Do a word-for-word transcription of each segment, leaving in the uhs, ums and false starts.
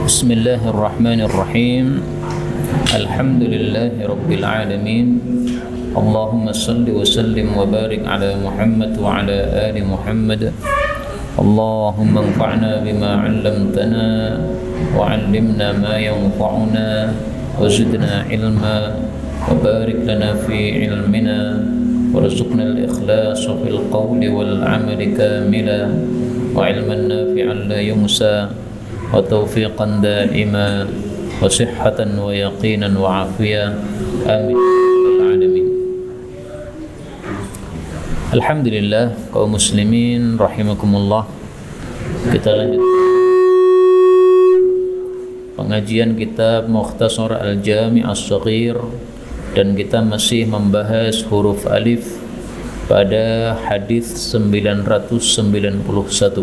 Bismillahirrahmanirrahim. Alhamdulillahi Rabbil Alamin. Allahumma salli wa sallim wa barik ala Muhammad wa ala ali Muhammad. Allahumma anfa'na bima 'allamtana wa 'allimna ma yanfa'una wa zidna ilma wa barik lana fi ilmina warzuqna al-ikhlas fil qawli wal 'amali kamila wa 'ilman nafi'an la yunsa wa tawfiqan da'ima wa sihhatan wa yaqinan wa afiyah. Amin. Alhamdulillah, kaum muslimin rahimakumullah. Kita lanjut pengajian kitab Mukhtasar Al-Jami' As-Shaghir, dan kita masih membahas huruf alif pada hadis sembilan ratus sembilan puluh satu.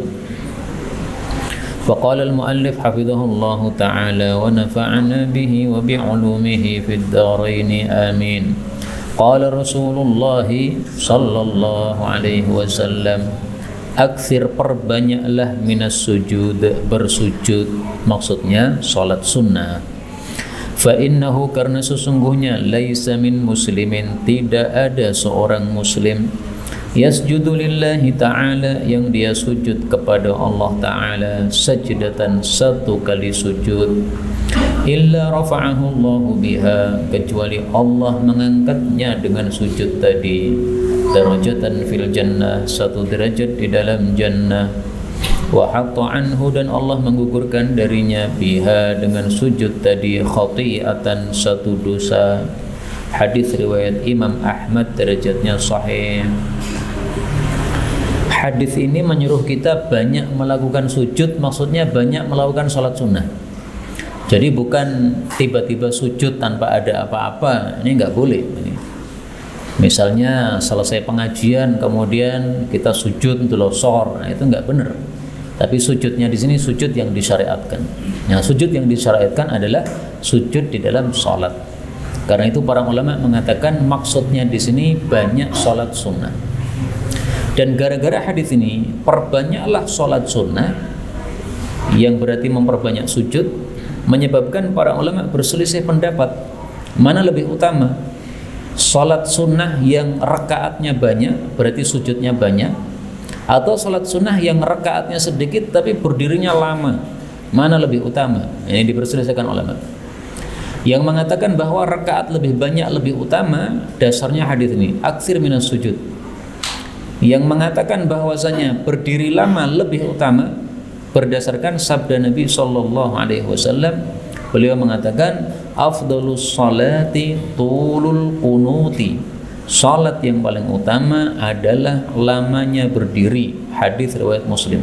Faqala al-muallif hafizahullahu ta'ala wa nafa'ana bihi wa bi'ulumihi fid dharain amin. Qala Rasulullah sallallahu alaihi wasallam, aktsir, perbanyaklah minas sujud, bersujud, maksudnya salat sunnah. Fa innahu, karena sesungguhnya, laisa min muslimin, tidak ada seorang muslim, yasjudu lillahi ta'ala, yang dia sujud kepada Allah ta'ala, sajdatan, satu kali sujud, illa rafa'ahu Allahu biha, kecuali Allah mengangkatnya dengan sujud tadi, darajatan fil jannah, satu derajat di dalam jannah, wa hatta anhu, dan Allah menggugurkan darinya biha, dengan sujud tadi, khati'atan, satu dosa. Hadis riwayat Imam Ahmad, derajatnya sahih. Hadis ini menyuruh kita banyak melakukan sujud, maksudnya banyak melakukan salat sunnah. Jadi bukan tiba-tiba sujud tanpa ada apa-apa, ini nggak boleh. Misalnya selesai pengajian kemudian kita sujud untuk losor, nah itu nggak benar. Tapi sujudnya di sini sujud yang disyariatkan. Yang sujud yang disyariatkan adalah sujud di dalam sholat. Karena itu para ulama mengatakan maksudnya di sini banyak sholat sunnah. Dan gara-gara hadis ini, perbanyaklah sholat sunnah, yang berarti memperbanyak sujud, menyebabkan para ulama berselisih pendapat mana lebih utama, salat sunnah yang rakaatnya banyak berarti sujudnya banyak, atau salat sunnah yang rakaatnya sedikit tapi berdirinya lama, mana lebih utama. Ini diperselisihkan ulama. Yang mengatakan bahwa rakaat lebih banyak lebih utama, dasarnya hadis ini, aksir minas sujud. Yang mengatakan bahwasanya berdiri lama lebih utama, berdasarkan sabda Nabi Sallallahu Alaihi Wasallam, beliau mengatakan afdalus salati tulul qunuti, salat yang paling utama adalah lamanya berdiri. Hadis riwayat Muslim.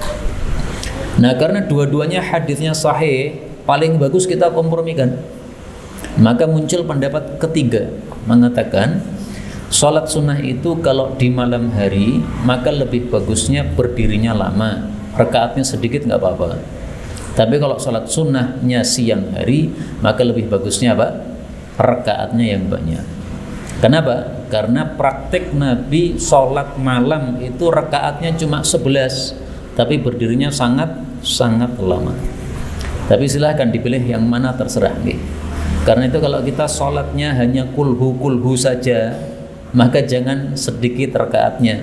Nah, karena dua-duanya hadisnya sahih, paling bagus kita kompromikan. Maka muncul pendapat ketiga, mengatakan salat sunnah itu kalau di malam hari maka lebih bagusnya berdirinya lama, rakaatnya sedikit nggak apa-apa. Tapi kalau sholat sunnahnya siang hari, maka lebih bagusnya apa? Rakaatnya yang banyak. Kenapa? Karena praktek Nabi sholat malam itu rakaatnya cuma sebelas, tapi berdirinya sangat sangat lama. Tapi silahkan dipilih yang mana, terserah nih. Karena itu kalau kita sholatnya hanya kulhu kulhu saja, maka jangan sedikit rakaatnya.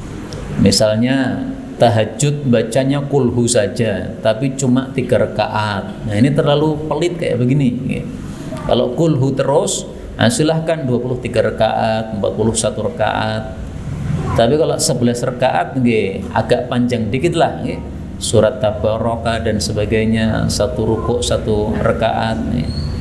Misalnya tahajud bacanya kulhu saja tapi cuma tiga rakaat, nah ini terlalu pelit kayak begini. Kalau kulhu terus, nah silahkan dua puluh tiga rakaat, empat puluh satu rakaat. Tapi kalau sebelas rakaat nge, agak panjang dikit lah, nge. Surat Tabaraka dan sebagainya, satu rukuk satu rakaat. Nge.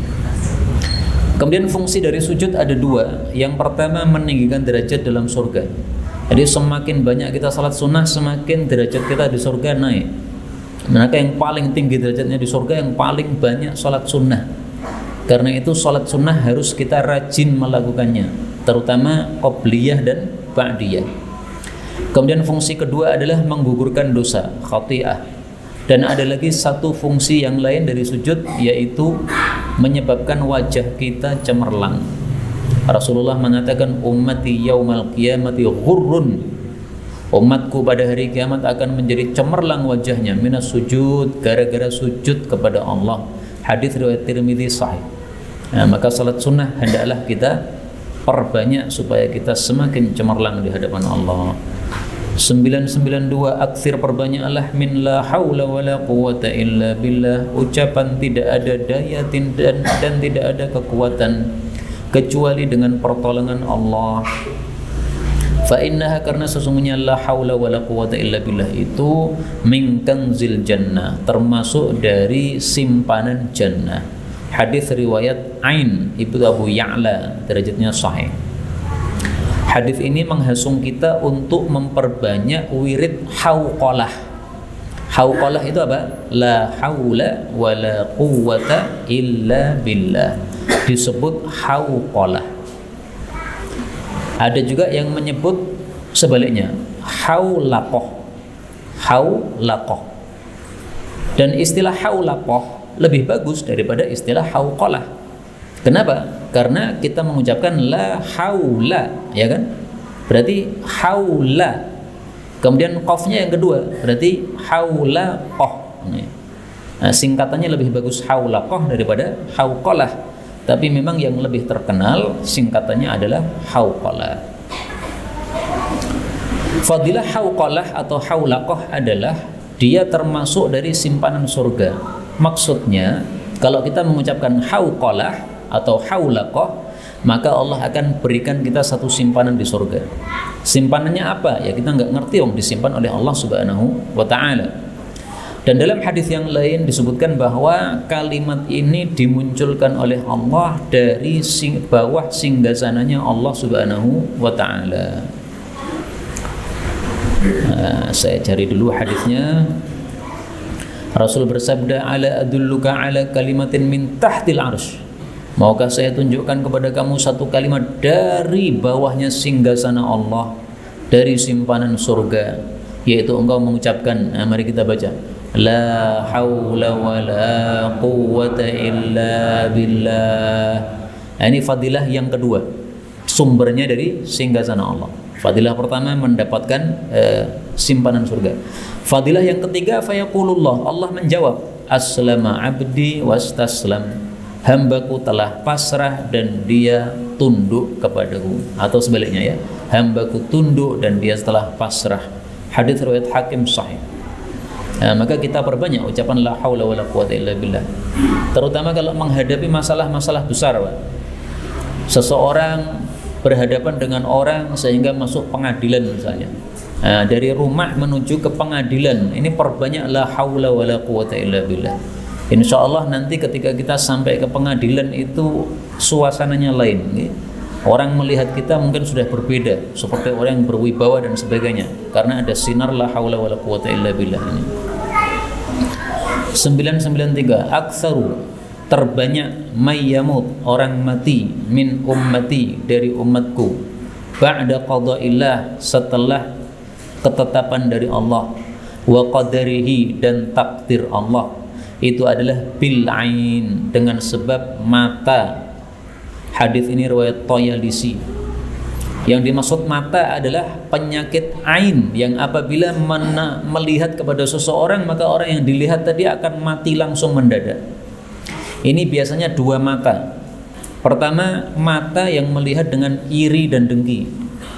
Kemudian fungsi dari sujud ada dua. Yang pertama, meninggikan derajat dalam surga. Jadi semakin banyak kita salat sunnah, semakin derajat kita di surga naik. Maka yang paling tinggi derajatnya di surga yang paling banyak salat sunnah. Karena itu salat sunnah harus kita rajin melakukannya, terutama qobliyah dan ba'diyah. Kemudian fungsi kedua adalah menggugurkan dosa, khati'ah. Dan ada lagi satu fungsi yang lain dari sujud, yaitu menyebabkan wajah kita cemerlang. Rasulullah mengatakan ummati yaumal qiyamati ghurrun Umatku pada hari kiamat akan menjadi cemerlang wajahnya minas sujud, gara-gara sujud kepada Allah. Hadis riwayat Tirmidzi sahih. Nah, maka salat sunnah hendaklah kita perbanyak supaya kita semakin cemerlang di hadapan Allah. Sembilan sembilan dua, aksir perbanyaklah min la haula wala quwata illa billah, ucapan tidak ada daya dan, dan tidak ada kekuatan kecuali dengan pertolongan Allah. Fa innaha, karena sesungguhnya la haula wala quwata illa billah itu min kanzil jannah, termasuk dari simpanan jannah. Hadis riwayat Ain Ibnu Abu Ya'la, derajatnya sahih. Hadis ini menghasung kita untuk memperbanyak wirid hauqalah. Hauqalah itu apa? La haula wala quwata illa billah, disebut hauqalah. Ada juga yang menyebut sebaliknya, haulaqah. Haulaqah. Dan istilah haulaqah lebih bagus daripada istilah hauqalah. Kenapa? Karena kita mengucapkan la haula, ya kan? Berarti haula. Kemudian qafnya yang kedua, berarti haulaqah. Nah, singkatannya lebih bagus haulaqah daripada hauqalah. Tapi memang yang lebih terkenal singkatannya adalah hauqalah. Fadilah hauqalah atau haulaqah adalah dia termasuk dari simpanan surga. Maksudnya kalau kita mengucapkan hauqalah atau haulaqah, maka Allah akan berikan kita satu simpanan di surga. Simpanannya apa? Ya kita nggak ngerti, om disimpan oleh Allah Subhanahu wa Ta'ala. Dan dalam hadis yang lain disebutkan bahwa kalimat ini dimunculkan oleh Allah dari sing, bawah singgasananya Allah Subhanahu wa Ta'ala. Nah, saya cari dulu hadisnya. Rasul bersabda, ala adulluka ala kalimatin min tahtil arsh. Maukah saya tunjukkan kepada kamu satu kalimat dari bawahnya singgasana Allah, dari simpanan surga, yaitu engkau mengucapkan, nah, mari kita baca, la haula wala quwwata illa billah. Nah, ini fadilah yang kedua, sumbernya dari singgasana Allah. Fadilah pertama mendapatkan uh, simpanan surga. Fadilah yang ketiga, fayaqulullah, Allah menjawab, aslama abdi wastaslam, hambaku telah pasrah dan dia tunduk kepadaku. Atau sebaliknya ya, hambaku tunduk dan dia telah pasrah. Hadis riwayat Hakim sahih. Nah, maka kita perbanyak ucapan la haula wala quwata illa billah, terutama kalau menghadapi masalah-masalah besar, Pak. Seseorang berhadapan dengan orang sehingga masuk pengadilan misalnya. Nah, dari rumah menuju ke pengadilan, ini perbanyak la haula wala quwata illa billah. Insya Allah nanti ketika kita sampai ke pengadilan itu suasananya lain. Orang melihat kita mungkin sudah berbeda, seperti orang yang berwibawa dan sebagainya, karena ada sinar la haula wala quwata illa billah ini. sembilan sembilan tiga, aktsaru, terbanyak, mayyamut, orang mati, min ummati, dari umatku, ba'da qada'illah, setelah ketetapan dari Allah, wa qadarihi, dan takdir Allah, itu adalah bil ain, dengan sebab mata. Hadis ini riwayat Tayalisi. Yang dimaksud mata adalah penyakit ain, yang apabila mena, melihat kepada seseorang, maka orang yang dilihat tadi akan mati langsung mendadak. Ini biasanya dua mata. Pertama, mata yang melihat dengan iri dan dengki.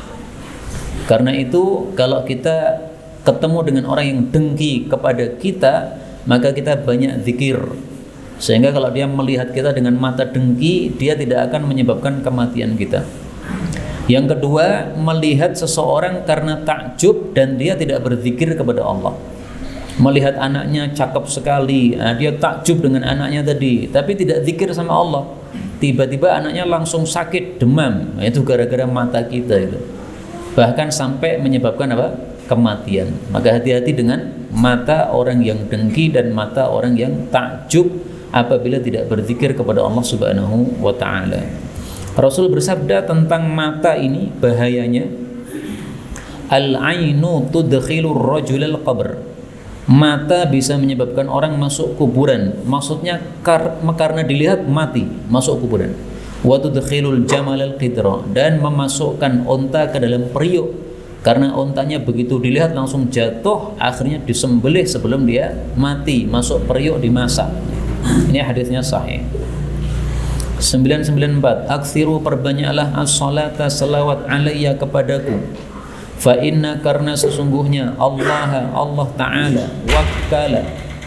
Karena itu kalau kita ketemu dengan orang yang dengki kepada kita, maka kita banyak zikir, sehingga kalau dia melihat kita dengan mata dengki, dia tidak akan menyebabkan kematian kita. Yang kedua, melihat seseorang karena takjub dan dia tidak berzikir kepada Allah. Melihat anaknya cakep sekali, nah dia takjub dengan anaknya tadi, tapi tidak zikir sama Allah. Tiba-tiba anaknya langsung sakit, demam, nah, itu gara-gara mata kita itu. Bahkan sampai menyebabkan apa? Kematian. Maka hati-hati dengan mata orang yang dengki dan mata orang yang takjub apabila tidak berzikir kepada Allah Subhanahu wa Ta'ala. Rasul bersabda tentang mata ini bahayanya, al-ainu tudkhilur rajulal qabr, mata bisa menyebabkan orang masuk kuburan. Maksudnya kar karena dilihat mati, masuk kuburan. Wa tudkhilul jamalal qidra, dan memasukkan unta ke dalam periuk. Karena ontanya begitu dilihat langsung jatuh, akhirnya disembelih sebelum dia mati, masuk periuk dimasak. Ini hadisnya sahih. sembilan sembilan empat, aksiru perbanyaklah as-salata salawat alayya kepadaku. Fa inna karena sesungguhnya Allah Allah Ta'ala wakala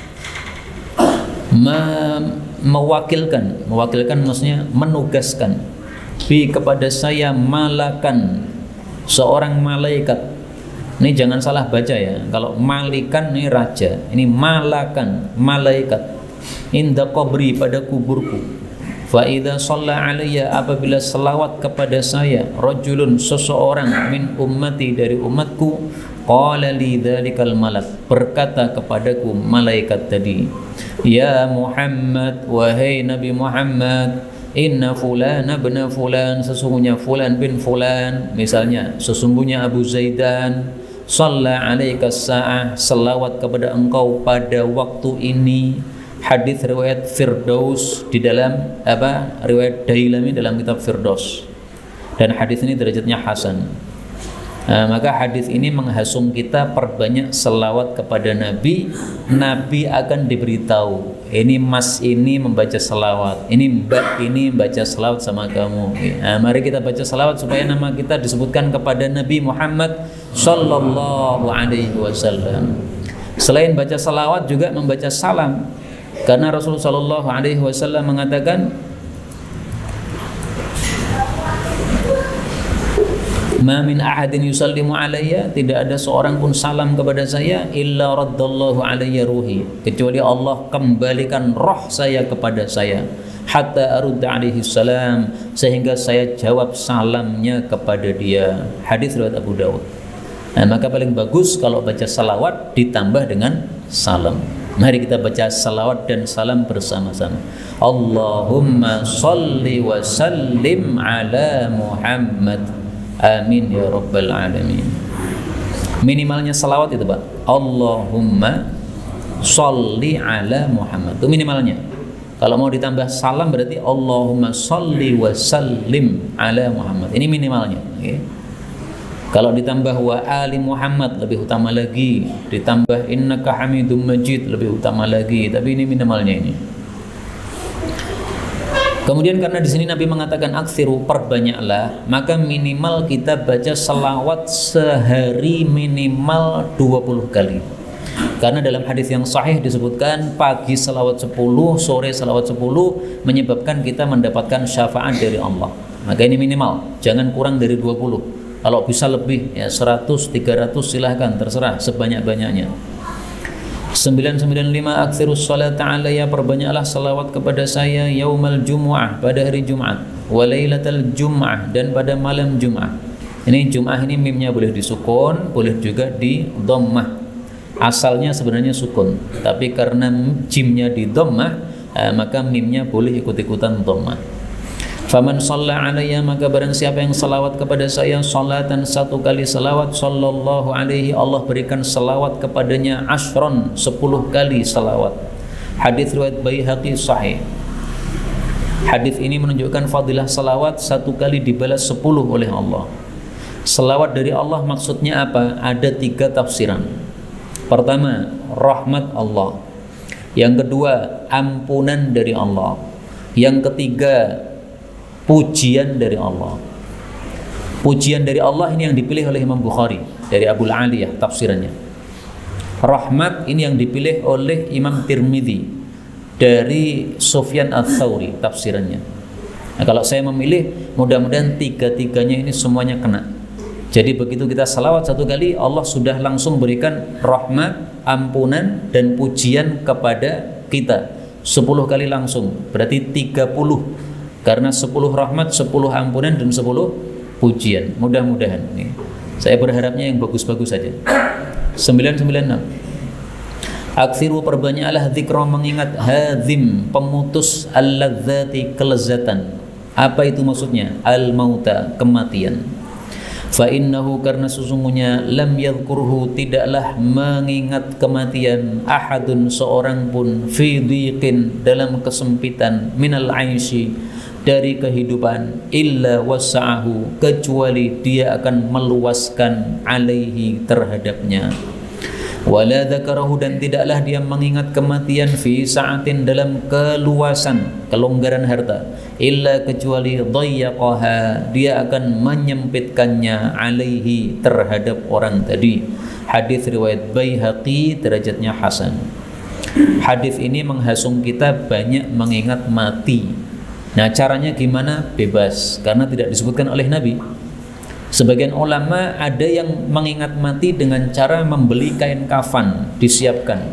mewakilkan, mewakilkan maksudnya menugaskan, bi kepada saya malakan, seorang malaikat. Ini jangan salah baca ya. Kalau malikan ini raja, ini malakan, malaikat. Inda qabri pada kuburku. Fa idza shalla alayya apabila selawat kepada saya rajulun seseorang min ummati dari umatku, qala li dzalikal malak, berkata kepadaku malaikat tadi, ya Muhammad, wahai Nabi Muhammad, inna fulana bin fulan, sesungguhnya fulan bin fulan, misalnya sesungguhnya Abu Zaidan, shalla alaika sa'ah, selawat kepada engkau pada waktu ini. Hadis riwayat Firdaus di dalam apa? Riwayat Dailami dalam kitab Firdaus. Dan hadis ini derajatnya hasan. Nah, maka hadis ini menghasung kita perbanyak selawat kepada Nabi. Nabi akan diberitahu, ini mas ini membaca selawat, ini mbak ini membaca selawat sama kamu. Nah, mari kita baca selawat supaya nama kita disebutkan kepada Nabi Muhammad Sallallahu Alaihi Wasallam. Selain baca selawat juga membaca salam. Karena Rasulullah Shallallahu Alaihi Wasallam mengatakan, ma min ahadin yusallimu alayya, tidak ada seorang pun salam kepada saya, illa raddallahu alayya ruhi, kecuali Allah kembalikan roh saya kepada saya, hatta arudda alaihi salam, sehingga saya jawab salamnya kepada dia. Hadis riwayat Abu Dawud. Nah, maka paling bagus kalau baca salawat ditambah dengan salam. Mari kita baca salawat dan salam bersama-sama. Allahumma salli wa sallim ala Muhammad. Amin ya rabbal alamin. Minimalnya salawat itu Pak, Allahumma salli ala Muhammad, itu minimalnya. Kalau mau ditambah salam berarti Allahumma salli wa sallim ala Muhammad, ini minimalnya, okay? Kalau ditambah wa ali Muhammad lebih utama lagi, ditambah innaka hamidum majid lebih utama lagi, tapi ini minimalnya ini. Kemudian karena di sini Nabi mengatakan aksiru, perbanyaklah, maka minimal kita baca selawat sehari minimal dua puluh kali. Karena dalam hadis yang sahih disebutkan pagi selawat sepuluh, sore selawat sepuluh menyebabkan kita mendapatkan syafaat dari Allah. Maka ini minimal, jangan kurang dari dua puluh. Kalau bisa lebih ya seratus, tiga ratus silahkan, terserah sebanyak-banyaknya. sembilan sembilan lima aksirus salata alayya, perbanyaklah salawat kepada saya yaumal jumu'ah, pada hari Jumat, wa lailatal jum'ah, dan pada malam Jumat. Ini Jum'ah ini mimnya boleh disukun, boleh juga di dhammah. Asalnya sebenarnya sukun, tapi karena jimnya di dhammah, eh, maka mimnya boleh ikut-ikutan dhammah. Faman shalla alayya, maka barang siapa yang salawat kepada saya salatan, satu kali salawat, sallallahu alaihi, Allah berikan salawat kepadanya ashron, sepuluh kali salawat. Hadis riwayat Baihaqi sahih. Hadis ini menunjukkan fadilah salawat, satu kali dibalas sepuluh oleh Allah. Salawat dari Allah maksudnya apa? Ada tiga tafsiran. Pertama, rahmat Allah. Yang kedua, ampunan dari Allah. Yang ketiga, pujian dari Allah. Pujian dari Allah ini yang dipilih oleh Imam Bukhari dari Abu Aliyah tafsirannya. Rahmat ini yang dipilih oleh Imam Tirmidzi dari Sufyan Ats-Tsauri tafsirannya. Nah, kalau saya memilih, mudah-mudahan tiga-tiganya ini semuanya kena. Jadi begitu kita salawat satu kali, Allah sudah langsung berikan rahmat, ampunan, dan pujian kepada kita sepuluh kali langsung. Berarti tiga puluh. Karena sepuluh rahmat, sepuluh ampunan, dan sepuluh pujian. Mudah-mudahan nih. Saya berharapnya yang bagus-bagus saja. sembilan sembilan enam. Aksiru, perbanyaklah dzikra, mengingat hadzim, pemutus, al-ladzati, kelezatan. Apa itu maksudnya? Al-mauta, kematian. Fa innahu, karena sesungguhnya lam yadhkurhu, tidaklah mengingat kematian, ahadun, seorang pun, fi dhiqin, dalam kesempitan, minal aishi, dari kehidupan illa wasa'ahu, kecuali dia akan meluaskan alaihi terhadapnya. Wala dzakarahu, dan tidaklah dia mengingat kematian fi sa'atin dalam keluasan, kelonggaran harta, illa kecuali dhayyaqaha, dia akan menyempitkannya alaihi terhadap orang tadi. Hadis riwayat Baihaqi, derajatnya hasan. Hadis ini menghasung kita banyak mengingat mati. Nah, caranya gimana? Bebas, karena tidak disebutkan oleh Nabi. Sebagian ulama ada yang mengingat mati dengan cara membeli kain kafan, disiapkan.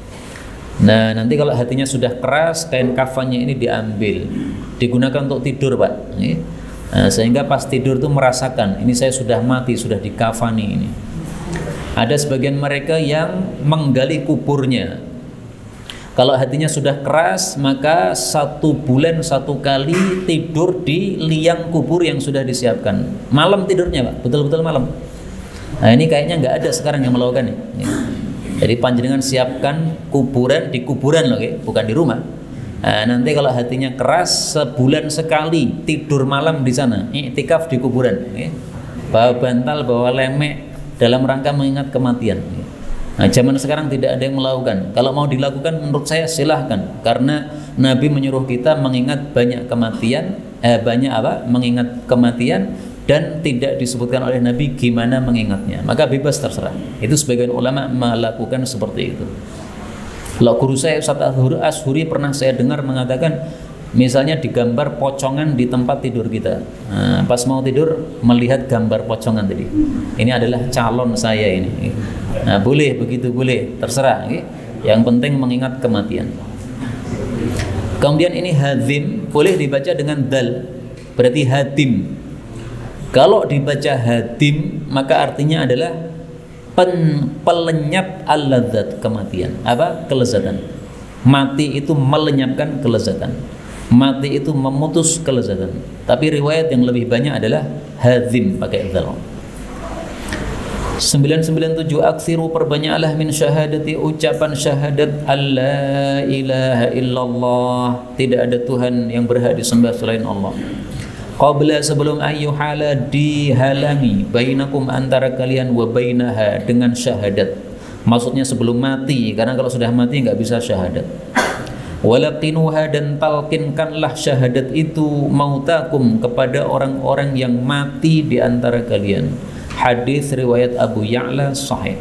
Nah, nanti kalau hatinya sudah keras, kain kafannya ini diambil, digunakan untuk tidur, Pak. Nah, sehingga pas tidur tuh merasakan, ini saya sudah mati, sudah dikafani ini. Ada sebagian mereka yang menggali kuburnya. Kalau hatinya sudah keras, maka satu bulan satu kali tidur di liang kubur yang sudah disiapkan. Malam tidurnya, Pak, betul-betul malam. Nah, ini kayaknya nggak ada sekarang yang melakukan ini. Jadi panjenengan siapkan kuburan di kuburan loh, bukan di rumah. Nah, nanti kalau hatinya keras, sebulan sekali tidur malam di sana, iktikaf di kuburan. Bawa bantal, bawa lemek, dalam rangka mengingat kematian. Nah, zaman sekarang tidak ada yang melakukan. Kalau mau dilakukan, menurut saya silahkan, karena Nabi menyuruh kita mengingat banyak kematian, eh, banyak apa? Mengingat kematian, dan tidak disebutkan oleh Nabi gimana mengingatnya. Maka bebas, terserah. Itu sebagian ulama melakukan seperti itu. Kalau guru saya Ustaz Ashuri pernah saya dengar mengatakan, misalnya digambar pocongan di tempat tidur kita. Nah, pas mau tidur melihat gambar pocongan tadi. Ini adalah calon saya ini. Nah, boleh begitu, boleh, terserah. Yang penting mengingat kematian. Kemudian ini hadim, boleh dibaca dengan dal, berarti hadim. Kalau dibaca hadim, maka artinya adalah pen, pelenyap al-ladzat, kematian. Apa? Kelezatan. Mati itu melenyapkan kelezatan. Mati itu memutus kelezatan. Tapi riwayat yang lebih banyak adalah hadim pakai dzal. sembilan sembilan tujuh aksiru, perbanyaklah min syahadati, ucapan syahadat alla ilaha illallah, tidak ada Tuhan yang berhak disembah selain Allah. Qabla, sebelum ayyuhala, dihalangi, bainakum, antara kalian, wa bainaha, dengan syahadat. Maksudnya sebelum mati, karena kalau sudah mati nggak bisa syahadat. Walaqinuha, dan talkinkanlah syahadat itu, mautakum, kepada orang-orang yang mati di antara kalian. Hadis riwayat Abu Ya'la sahih.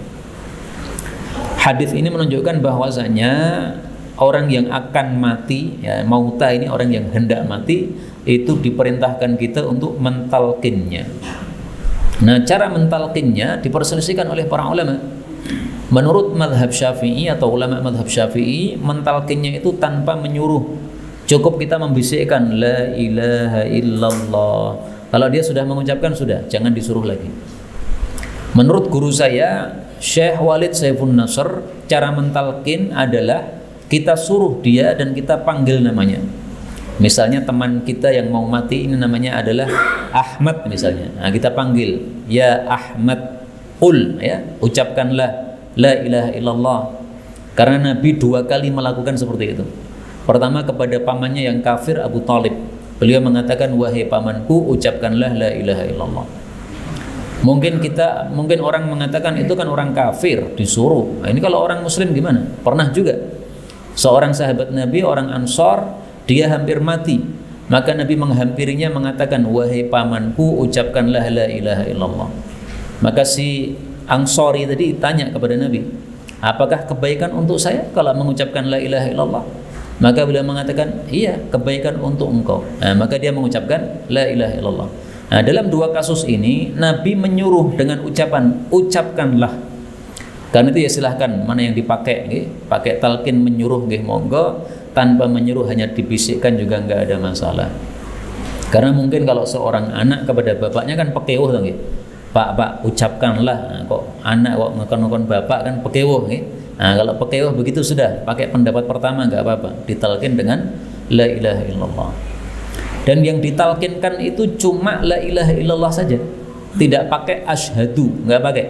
Hadis ini menunjukkan bahwasanya orang yang akan mati, ya, mauta ini orang yang hendak mati, itu diperintahkan kita untuk mentalkinnya. Nah, cara mentalkinnya diperselisihkan oleh para ulama. Menurut madhab Syafi'i atau ulama madhab Syafi'i, mentalkinnya itu tanpa menyuruh, cukup kita membisikkan la ilaha illallah. Kalau dia sudah mengucapkan, sudah, jangan disuruh lagi. Menurut guru saya Syekh Walid Saifun Nasr, cara mentalkin adalah kita suruh dia dan kita panggil namanya. Misalnya teman kita yang mau mati ini namanya adalah Ahmad misalnya. Nah, kita panggil, ya Ahmad, qul, ya, ucapkanlah la ilaha illallah. Karena Nabi dua kali melakukan seperti itu. Pertama kepada pamannya yang kafir, Abu Talib. Beliau mengatakan, wahai pamanku, ucapkanlah la ilaha illallah. Mungkin kita, mungkin orang mengatakan itu kan orang kafir disuruh. Nah, ini kalau orang muslim gimana? Pernah juga seorang sahabat Nabi, orang Ansor, dia hampir mati. Maka Nabi menghampirinya mengatakan, wahai pamanku, ucapkanlah la ilaha illallah. Maka si Ansori tadi tanya kepada Nabi, apakah kebaikan untuk saya kalau mengucapkan la ilaha illallah? Maka beliau mengatakan, iya, kebaikan untuk engkau. Nah, maka dia mengucapkan la ilaha illallah. Nah, dalam dua kasus ini Nabi menyuruh dengan ucapan ucapkanlah. Karena itu ya silahkan mana yang dipakai, nggih. Pakai talqin menyuruh nggih monggo, tanpa menyuruh hanya dibisikkan juga nggak ada masalah. Karena mungkin kalau seorang anak kepada bapaknya kan pekewuh to nggih. Pak, Pak, ucapkanlah. Nah, kok anak kok ngekon-ngekon bapak kan pekewuh nggih. Nah, kalau pekewuh begitu sudah, pakai pendapat pertama nggak apa-apa, ditalqin dengan la ilaha illallah. Dan yang ditalkinkan itu cuma la ilaha illallah saja, tidak pakai asyhadu, nggak pakai.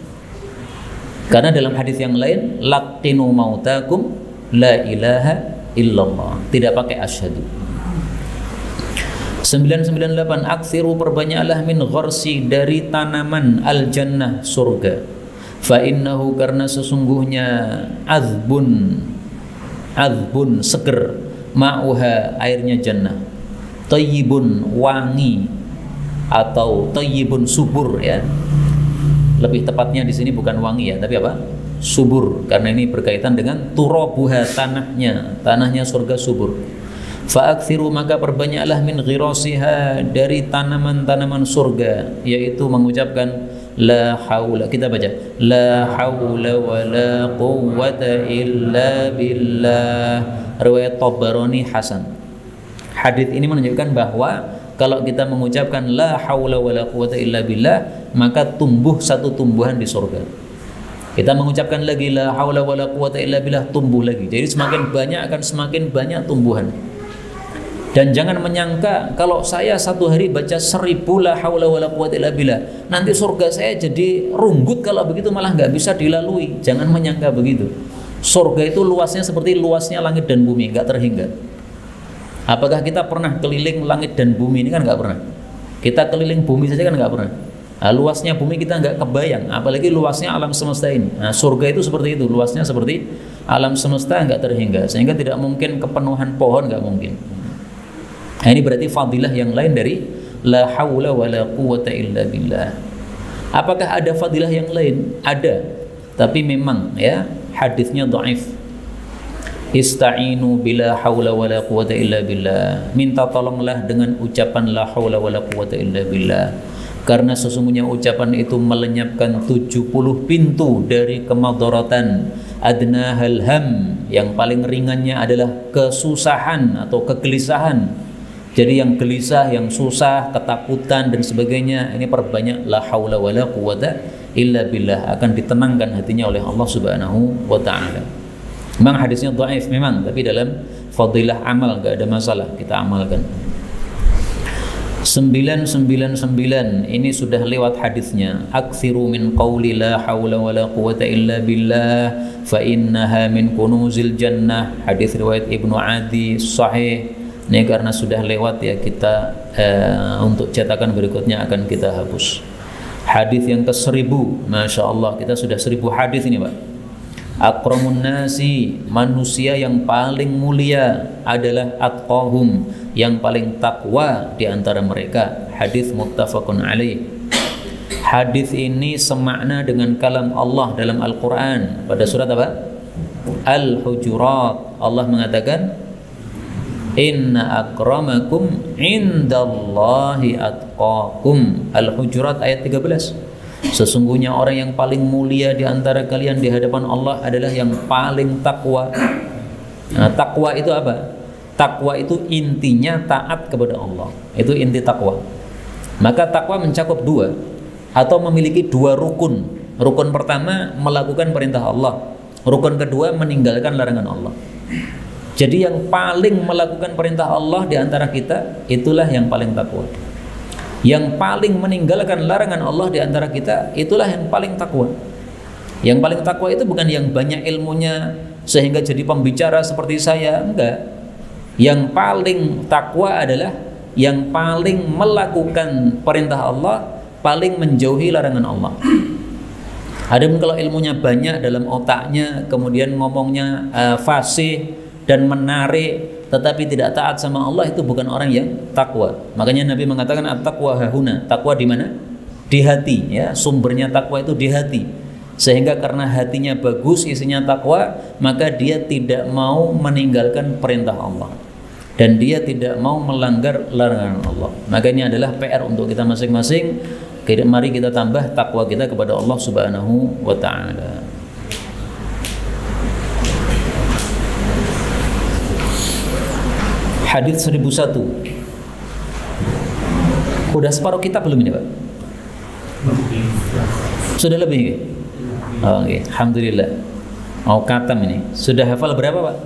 Karena dalam hadis yang lain, laqinu mautakum la ilaha illallah, tidak pakai asyhadu. sembilan ratus sembilan puluh delapan Aktsiru perbanyaklah min gharsi dari tanaman al-jannah surga. Fa innahu karena sesungguhnya azbun azbun seger, ma'uha airnya jannah, tayyibun wangi atau tayyibun subur ya. Lebih tepatnya di sini bukan wangi ya, tapi apa? Subur, karena ini berkaitan dengan turabuha tanahnya, tanahnya surga subur. Fa'akthiru maka perbanyaklah min ghirasiha dari tanaman-tanaman surga, yaitu mengucapkan la haula. Kita baca la haula wala quwwata illa billah. Riwayat Tabarani Hasan. Hadis ini menunjukkan bahwa kalau kita mengucapkan la haula wala quwwata illa billah, maka tumbuh satu tumbuhan di surga. Kita mengucapkan lagi la haula wala quwwata illa billah, tumbuh lagi. Jadi semakin banyak akan semakin banyak tumbuhan. Dan jangan menyangka kalau saya satu hari baca seribu la haula wala quwwata illa billah, nanti surga saya jadi runggut, kalau begitu malah nggak bisa dilalui. Jangan menyangka begitu. Surga itu luasnya seperti luasnya langit dan bumi, nggak terhingga. Apakah kita pernah keliling langit dan bumi? Ini kan nggak pernah. Kita keliling bumi saja kan nggak pernah. Nah, luasnya bumi kita nggak kebayang, apalagi luasnya alam semesta ini. Nah, surga itu seperti itu, luasnya seperti alam semesta, nggak terhingga, sehingga tidak mungkin kepenuhan pohon, nggak mungkin. Nah, ini berarti fadilah yang lain dari la haula wala quwwata illa billah. Apakah ada fadilah yang lain? Ada, tapi memang ya hadisnya dhaif. Ista'inu bila haula wala quwwata illa billah. Minta tolonglah dengan ucapan la haula wala quwwata illa billah. Karena sesungguhnya ucapan itu melenyapkan tujuh puluh pintu dari kemadaratan. Adnahal ham, yang paling ringannya adalah kesusahan atau kegelisahan. Jadi yang gelisah, yang susah, ketakutan dan sebagainya, ini perbanyak la haula wala quwwata illa billah, akan ditenangkan hatinya oleh Allah Subhanahu wa taala. Memang hadisnya dhaif memang, tapi dalam fadilah amal enggak ada masalah, kita amalkan. sembilan ratus sembilan puluh sembilan ini sudah lewat hadisnya. Aktsiru min qawli la haula wala quwwata illa billah fa innaha min kunuzil jannah. Hadis riwayat Ibnu Adi sahih. Ini karena sudah lewat ya, kita uh, untuk cetakan berikutnya akan kita hapus. Hadis yang ke seribu, masya Allah, kita sudah seribu hadis ini Pak. Akramun nasi, manusia yang paling mulia adalah atqahum, yang paling takwa di antara mereka. Hadis muttafaqun alaih. Hadis ini semakna dengan kalam Allah dalam Al-Quran pada surat apa? Al-Hujurat. Allah mengatakan, inna akramakum indallahi atqakum. Al-Hujurat ayat tiga belas. Sesungguhnya orang yang paling mulia di antara kalian di hadapan Allah adalah yang paling takwa. Nah, takwa itu apa? Takwa itu intinya taat kepada Allah. Itu inti takwa. Maka takwa mencakup dua atau memiliki dua rukun. Rukun pertama melakukan perintah Allah. Rukun kedua meninggalkan larangan Allah. Jadi yang paling melakukan perintah Allah di antara kita, itulah yang paling takwa. Yang paling meninggalkan larangan Allah di antara kita, itulah yang paling takwa. Yang paling takwa itu bukan yang banyak ilmunya sehingga jadi pembicara seperti saya, enggak. Yang paling takwa adalah yang paling melakukan perintah Allah, paling menjauhi larangan Allah. Adapun kalau ilmunya banyak dalam otaknya, kemudian ngomongnya uh, fasih dan menarik, tetapi tidak taat sama Allah, itu bukan orang yang takwa. Makanya Nabi mengatakan at-taqwa hahuna. Takwa di mana? Di hati, ya. Sumbernya takwa itu di hati. Sehingga karena hatinya bagus, isinya takwa, maka dia tidak mau meninggalkan perintah Allah dan dia tidak mau melanggar larangan Allah. Maka ini adalah P R untuk kita masing-masing. Mari kita tambah takwa kita kepada Allah Subhanahu wa taala. Hadis seribu satu. Udah separuh kitab belum ini Pak? Sudah lebih? Oh, oke, okay. Alhamdulillah. Mau katam ini. Sudah hafal berapa Pak?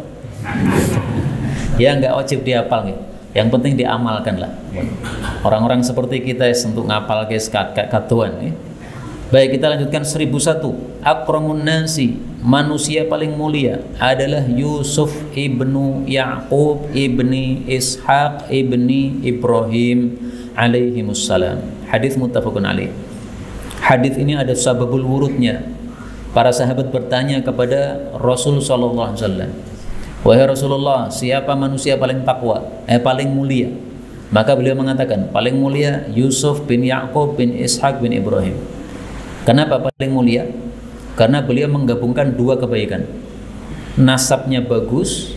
Ya nggak wajib dihafal nih. Yang penting diamalkan lah. Orang-orang seperti kita untuk ngapal guys kakak katuan nih. Baik, kita lanjutkan seribu satu. Akramun nasi, manusia paling mulia adalah Yusuf ibnu Yaqub ibni Ishaq ibni Ibrahim alaihimussalam. Hadis muttafaqun alaih. Hadis ini ada sababul wurudnya. Para sahabat bertanya kepada Rasul sallallahu alaihi wasallam, "Wahai Rasulullah, siapa manusia paling takwa, eh paling mulia?" Maka beliau mengatakan, paling mulia Yusuf bin Yaqub bin Ishaq bin Ibrahim. Kenapa paling mulia? Karena beliau menggabungkan dua kebaikan, nasabnya bagus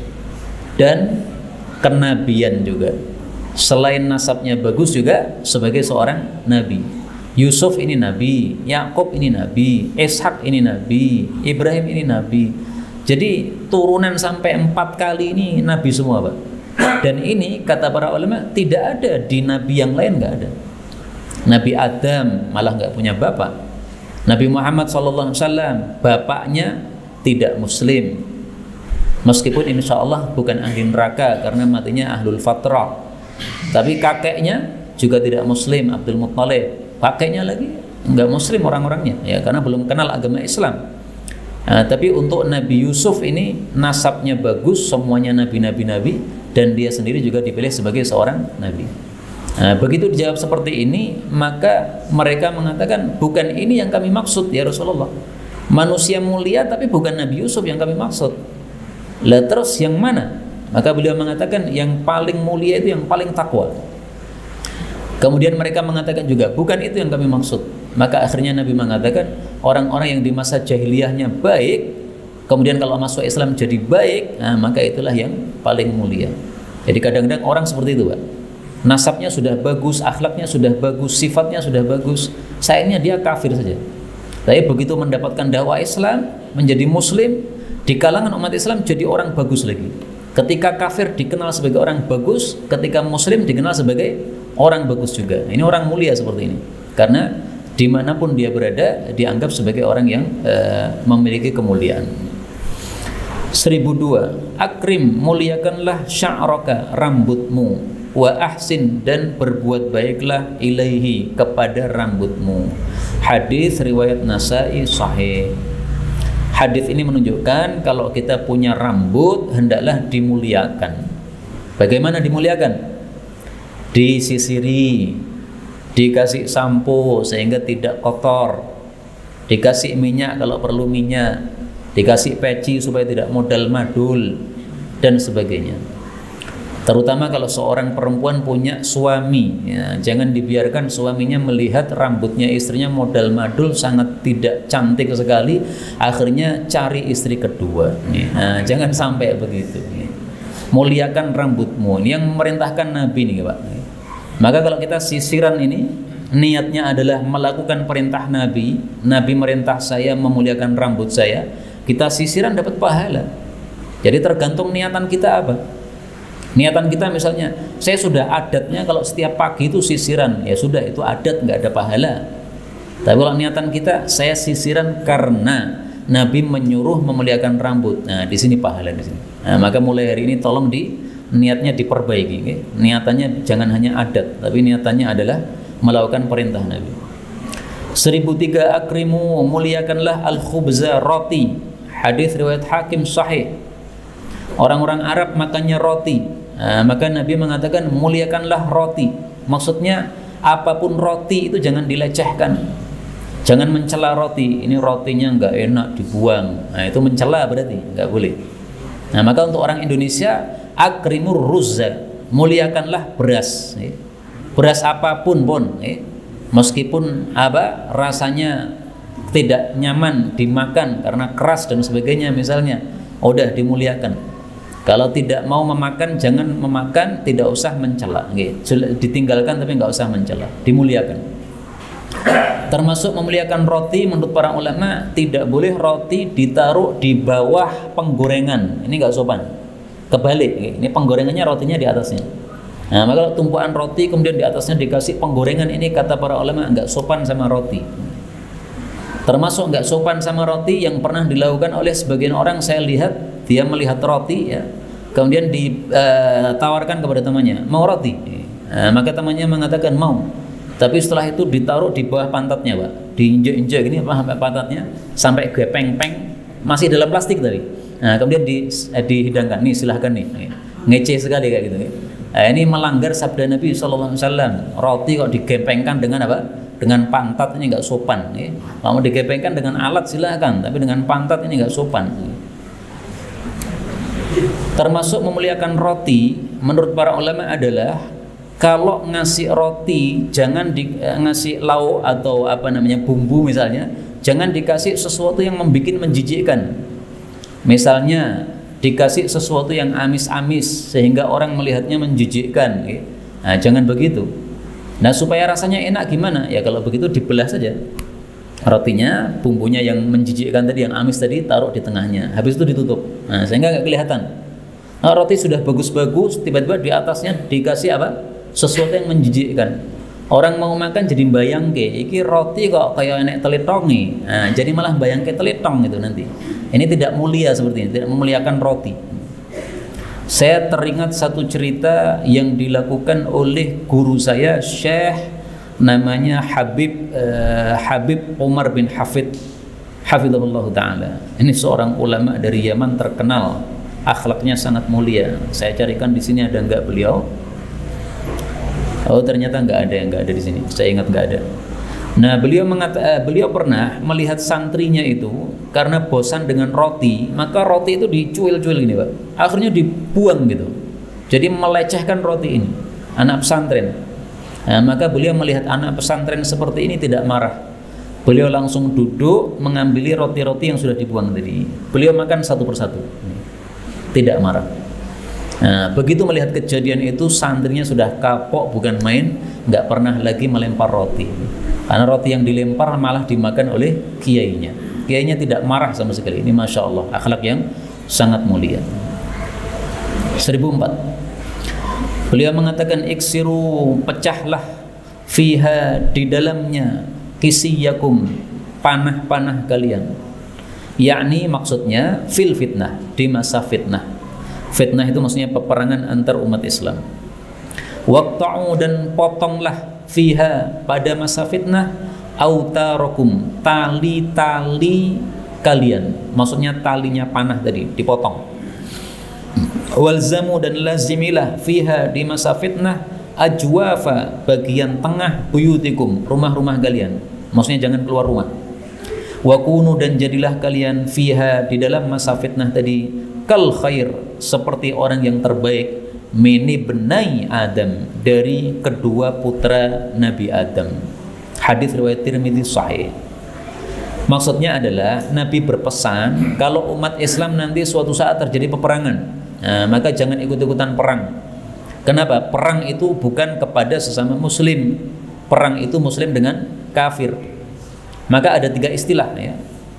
dan kenabian juga. Selain nasabnya bagus juga sebagai seorang nabi. Yusuf ini nabi, Yakub ini nabi, Ishak ini nabi, Ibrahim ini nabi. Jadi turunan sampai empat kali ini nabi semua, Pak. Dan ini kata para ulama tidak ada di nabi yang lain, nggak ada. Nabi Adam malah nggak punya bapak. Nabi Muhammad shallallahu alaihi wasallam bapaknya tidak muslim, meskipun insya Allah bukan ahli neraka karena matinya ahlul fatrah. Tapi kakeknya juga tidak muslim, Abdul Muttalib. Kakeknya lagi nggak muslim orang-orangnya, ya karena belum kenal agama Islam. Nah, tapi untuk Nabi Yusuf ini nasabnya bagus, semuanya nabi-nabi nabi, dan dia sendiri juga dipilih sebagai seorang nabi. Nah, begitu dijawab seperti ini, maka mereka mengatakan, bukan ini yang kami maksud ya Rasulullah. Manusia mulia tapi bukan Nabi Yusuf yang kami maksud. Lah terus yang mana? Maka beliau mengatakan yang paling mulia itu yang paling takwa. Kemudian mereka mengatakan juga, bukan itu yang kami maksud. Maka akhirnya Nabi mengatakan, orang-orang yang di masa jahiliyahnya baik, kemudian kalau masuk Islam jadi baik, nah, maka itulah yang paling mulia. Jadi kadang-kadang orang seperti itu, Pak. Nasabnya sudah bagus, akhlaknya sudah bagus, sifatnya sudah bagus, sayangnya dia kafir saja. Tapi begitu mendapatkan dakwah Islam, menjadi muslim, di kalangan umat Islam jadi orang bagus lagi. Ketika kafir dikenal sebagai orang bagus, ketika muslim dikenal sebagai orang bagus juga. Ini orang mulia seperti ini, karena dimanapun dia berada dianggap sebagai orang yang uh, memiliki kemuliaan. Seribu dua. Akrim, muliakanlah sya'raka, rambutmu, wa ahsin, dan berbuat baiklah ilaihi, kepada rambutmu. Hadis riwayat Nasai sahih. Hadis ini menunjukkan kalau kita punya rambut hendaklah dimuliakan. Bagaimana dimuliakan? Disisiri, dikasih sampo sehingga tidak kotor, dikasih minyak kalau perlu minyak, dikasih peci supaya tidak modal madul, dan sebagainya. Terutama kalau seorang perempuan punya suami, ya, jangan dibiarkan suaminya melihat rambutnya istrinya modal madul, sangat tidak cantik sekali, akhirnya cari istri kedua. Nah, jangan sampai begitu. Muliakan rambutmu. Ini yang memerintahkan Nabi nih, Pak. Maka kalau kita sisiran ini, niatnya adalah melakukan perintah Nabi. Nabi merintah saya memuliakan rambut saya, kita sisiran dapat pahala. Jadi tergantung niatan kita apa. Niatan kita misalnya, saya sudah adatnya kalau setiap pagi itu sisiran, ya sudah itu adat, nggak ada pahala. Tapi kalau niatan kita, saya sisiran karena Nabi menyuruh memuliakan rambut. Nah, di sini pahala di sini. Nah, maka mulai hari ini tolong di niatnya diperbaiki. Okay? Niatannya jangan hanya adat, tapi niatannya adalah melakukan perintah Nabi. Seribu tiga. Akrimu, muliakanlah al-khubza, roti. Hadis riwayat Hakim sahih. Orang-orang Arab makannya roti. Nah, maka Nabi mengatakan muliakanlah roti. Maksudnya apapun roti itu jangan dilecehkan, jangan mencela roti. Ini rotinya nggak enak dibuang. Nah, itu mencela berarti nggak boleh. Nah, maka untuk orang Indonesia, akrimur ruzza, muliakanlah beras. Beras apapun pun, meskipun apa rasanya tidak nyaman dimakan karena keras dan sebagainya misalnya, udah dimuliakan. Kalau tidak mau memakan, jangan memakan, tidak usah mencela. Ditinggalkan tapi nggak usah mencela, dimuliakan. Termasuk memuliakan roti menurut para ulama, tidak boleh roti ditaruh di bawah penggorengan. Ini nggak sopan. Kebalik, ini penggorengannya rotinya di atasnya. Nah, maka kalau tumpuan roti kemudian di atasnya dikasih penggorengan, ini kata para ulama nggak sopan sama roti. Termasuk nggak sopan sama roti yang pernah dilakukan oleh sebagian orang. Saya lihat dia melihat roti, ya, kemudian ditawarkan uh, kepada temannya, mau roti. Nah, maka temannya mengatakan mau. Tapi setelah itu ditaruh di bawah pantatnya, Pak. Diinjek-injek gini apa sampai pantatnya, sampai gepeng-peng, masih dalam plastik tadi. Nah, kemudian di, eh, dihidangkan, nih silahkan nih. Ngece sekali kayak gitu. Nah, ini melanggar sabda Nabi shallallahu alaihi wasallam. Roti kok digepengkan dengan apa? Dengan pantat, ini nggak sopan. Ya. Kalau digepengkan dengan alat silahkan, tapi dengan pantat ini nggak sopan. Termasuk memuliakan roti, menurut para ulama adalah kalau ngasih roti jangan di, eh, ngasih lauk atau apa namanya bumbu misalnya, jangan dikasih sesuatu yang membuat menjijikkan. Misalnya dikasih sesuatu yang amis-amis sehingga orang melihatnya menjijikkan. Ya. Nah, jangan begitu. Nah, supaya rasanya enak gimana? Ya kalau begitu dibelah saja rotinya, bumbunya yang menjijikkan tadi, yang amis tadi taruh di tengahnya. Habis itu ditutup. Nah, sehingga nggak kelihatan. Nah, roti sudah bagus-bagus, tiba-tiba di atasnya dikasih apa? Sesuatu yang menjijikkan. Orang mau makan jadi bayangke, iki roti kok kayak enek telitong nih. Nah, jadi malah bayangke telitong itu nanti. Ini tidak mulia seperti ini, tidak memuliakan roti. Saya teringat satu cerita yang dilakukan oleh guru saya, Syekh namanya Habib uh, Habib Umar bin Hafid hafizahullah taala. Ini seorang ulama dari Yaman terkenal, akhlaknya sangat mulia. Saya carikan di sini ada enggak beliau? Oh, ternyata enggak ada, yang enggak ada di sini. Saya ingat enggak ada. Nah, beliau mengata, uh, beliau pernah melihat santrinya itu karena bosan dengan roti, maka roti itu dicuil-cuil gini, Pak. Akhirnya dibuang gitu. Jadi melecehkan roti ini. Anak pesantren. Nah, maka beliau melihat anak pesantren seperti ini tidak marah. Beliau langsung duduk mengambil roti-roti yang sudah dibuang tadi. Beliau makan satu persatu. Tidak marah. Nah, begitu melihat kejadian itu, santrinya sudah kapok bukan main, nggak pernah lagi melempar roti. Karena roti yang dilempar malah dimakan oleh kiainya. Kiainya tidak marah sama sekali. Ini Masya Allah, akhlak yang sangat mulia. seribu empat. Beliau mengatakan, iksiru, pecahlah, fiha, di dalamnya, kisiyakum, panah-panah kalian. Yakni maksudnya fil fitnah, di masa fitnah. Fitnah itu maksudnya peperangan antar umat Islam. Waqta'u, dan potonglah, fiha, pada masa fitnah, autarakum, tali-tali kalian. Maksudnya talinya panah tadi dipotong. Walzamu, dan lazimilah, fiha, di masa fitnah, ajwafa, bagian tengah, buyutikum, rumah-rumah kalian. Maksudnya jangan keluar rumah. Wakunu, dan jadilah kalian, fiha, di dalam masa fitnah tadi, kal khair, seperti orang yang terbaik, mini benai Adam, dari kedua putra Nabi Adam. Hadis riwayat Tirmidzi sahih. Maksudnya adalah Nabi berpesan kalau umat Islam nanti suatu saat terjadi peperangan, nah, maka jangan ikut-ikutan perang. Kenapa? Perang itu bukan kepada sesama muslim. Perang itu muslim dengan kafir. Maka ada tiga istilah ya.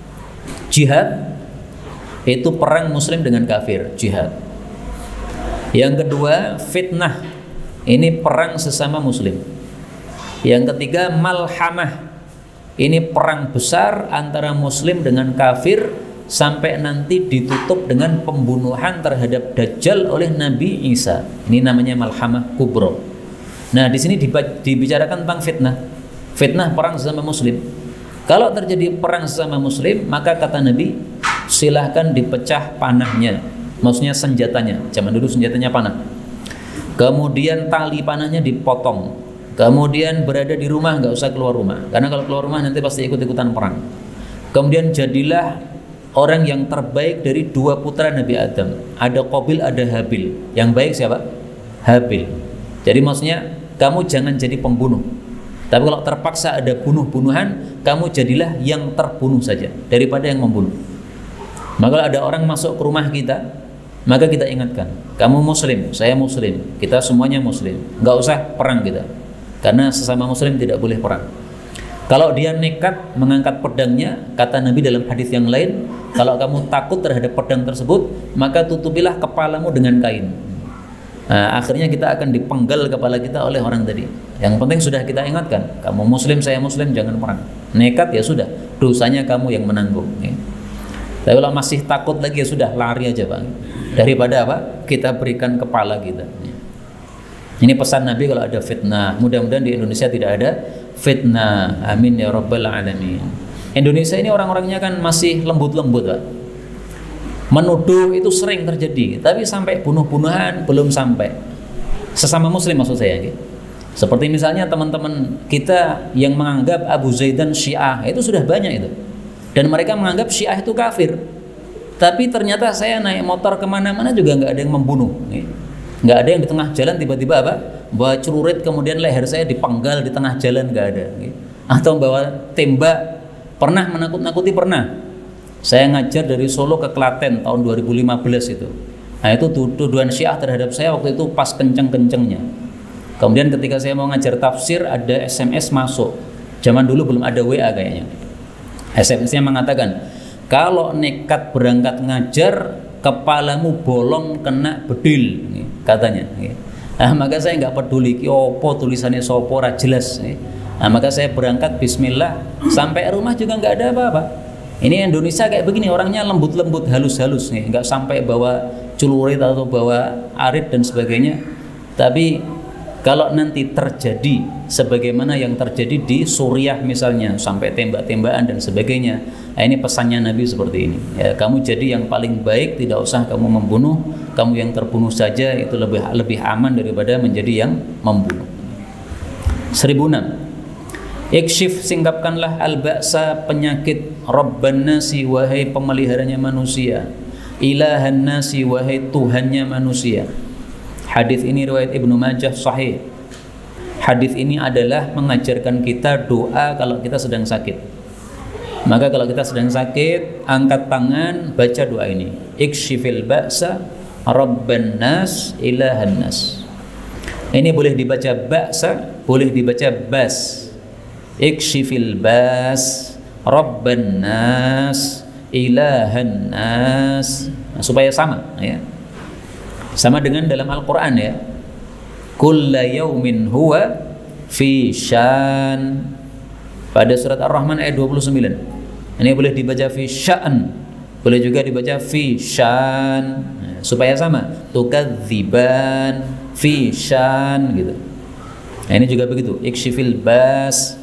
Jihad itu perang muslim dengan kafir, jihad. Yang kedua, fitnah, ini perang sesama muslim. Yang ketiga, malhamah, ini perang besar antara muslim dengan kafir sampai nanti ditutup dengan pembunuhan terhadap Dajjal oleh Nabi Isa. Ini namanya malhamah kubro. Nah, di sini dibicarakan tentang fitnah. Fitnah perang sesama muslim. Kalau terjadi perang sesama muslim, maka kata Nabi, silahkan dipecah panahnya. Maksudnya senjatanya, zaman dulu senjatanya panah. Kemudian tali panahnya dipotong. Kemudian berada di rumah, nggak usah keluar rumah, karena kalau keluar rumah nanti pasti ikut-ikutan perang. Kemudian jadilah orang yang terbaik dari dua putra Nabi Adam. Ada Qabil, ada Habil. Yang baik siapa? Habil. Jadi maksudnya kamu jangan jadi pembunuh. Tapi kalau terpaksa ada bunuh-bunuhan, kamu jadilah yang terbunuh saja daripada yang membunuh. Maka kalau ada orang masuk ke rumah kita, maka kita ingatkan, kamu muslim, saya muslim, kita semuanya muslim, nggak usah perang kita, karena sesama muslim tidak boleh perang. Kalau dia nekat mengangkat pedangnya, kata Nabi dalam hadis yang lain, kalau kamu takut terhadap pedang tersebut, maka tutupilah kepalamu dengan kain. Nah, akhirnya kita akan dipenggal kepala kita oleh orang tadi. Yang penting sudah kita ingatkan, kamu muslim, saya muslim, jangan perang. Nekat ya sudah, dosanya kamu yang menanggung. Ya. Tapi kalau masih takut lagi ya sudah, lari aja Bang. Daripada apa? Kita berikan kepala kita. Ini pesan Nabi kalau ada fitnah. Mudah-mudahan di Indonesia tidak ada fitnah. Amin ya rabbal alamin. Indonesia ini orang-orangnya kan masih lembut-lembut, Pak. Menuduh itu sering terjadi, tapi sampai bunuh-bunuhan belum sampai. Sesama muslim maksud saya gitu. Seperti misalnya teman-teman kita yang menganggap Abu Zaidan Syiah, itu sudah banyak itu. Dan mereka menganggap Syiah itu kafir. Tapi ternyata saya naik motor kemana-mana juga nggak ada yang membunuh. Nggak ada yang di tengah jalan tiba-tiba apa? Bawa celurit kemudian leher saya dipenggal di tengah jalan, nggak ada. Atau bawa tembak, pernah menakut-nakuti, pernah. Saya ngajar dari Solo ke Klaten tahun dua ribu lima belas itu. Nah itu tuduhan Syiah terhadap saya waktu itu pas kenceng-kencengnya. Kemudian ketika saya mau ngajar tafsir ada S M S masuk. Zaman dulu belum ada W A kayaknya. S M S-nya mengatakan, kalau nekat berangkat ngajar, kepalamu bolong kena bedil, katanya. Nah, maka saya nggak peduli, opo tulisannya sopo ra jelas. Nah, maka saya berangkat Bismillah, sampai rumah juga nggak ada apa-apa. Ini Indonesia kayak begini, orangnya lembut-lembut, halus-halus nih, nggak sampai bawa celurit atau bawa arit dan sebagainya. Tapi kalau nanti terjadi sebagaimana yang terjadi di Suriah misalnya, sampai tembak-tembakan dan sebagainya, nah ini pesannya Nabi seperti ini ya, kamu jadi yang paling baik, tidak usah kamu membunuh, kamu yang terbunuh saja, itu lebih lebih aman daripada menjadi yang membunuh. Seribu enam. Ikshif, singkapkanlah al-ba'sa, penyakit, Rabban nasi, wahai pemeliharanya manusia, ilahan nasi, wahai Tuhannya manusia. Hadis ini riwayat Ibnu Majah sahih. Hadis ini adalah mengajarkan kita doa kalau kita sedang sakit. Maka kalau kita sedang sakit, angkat tangan, baca doa ini. Ikshifil ba'sa, Rabban nas, ilahan nas. Ini boleh dibaca ba'sa, boleh dibaca bas. Ikshifil bas, Rabban nas, ilahan nas. Nah, supaya sama ya. Sama dengan dalam Al-Quran ya. Kulla yaumin huwa fi syan. Pada surat Ar-Rahman ayat dua puluh sembilan. Ini boleh dibaca fi syan, boleh juga dibaca fi syan. Nah, supaya sama. Tukadziban fi syan gitu. Nah, ini juga begitu. Ikshifil bas.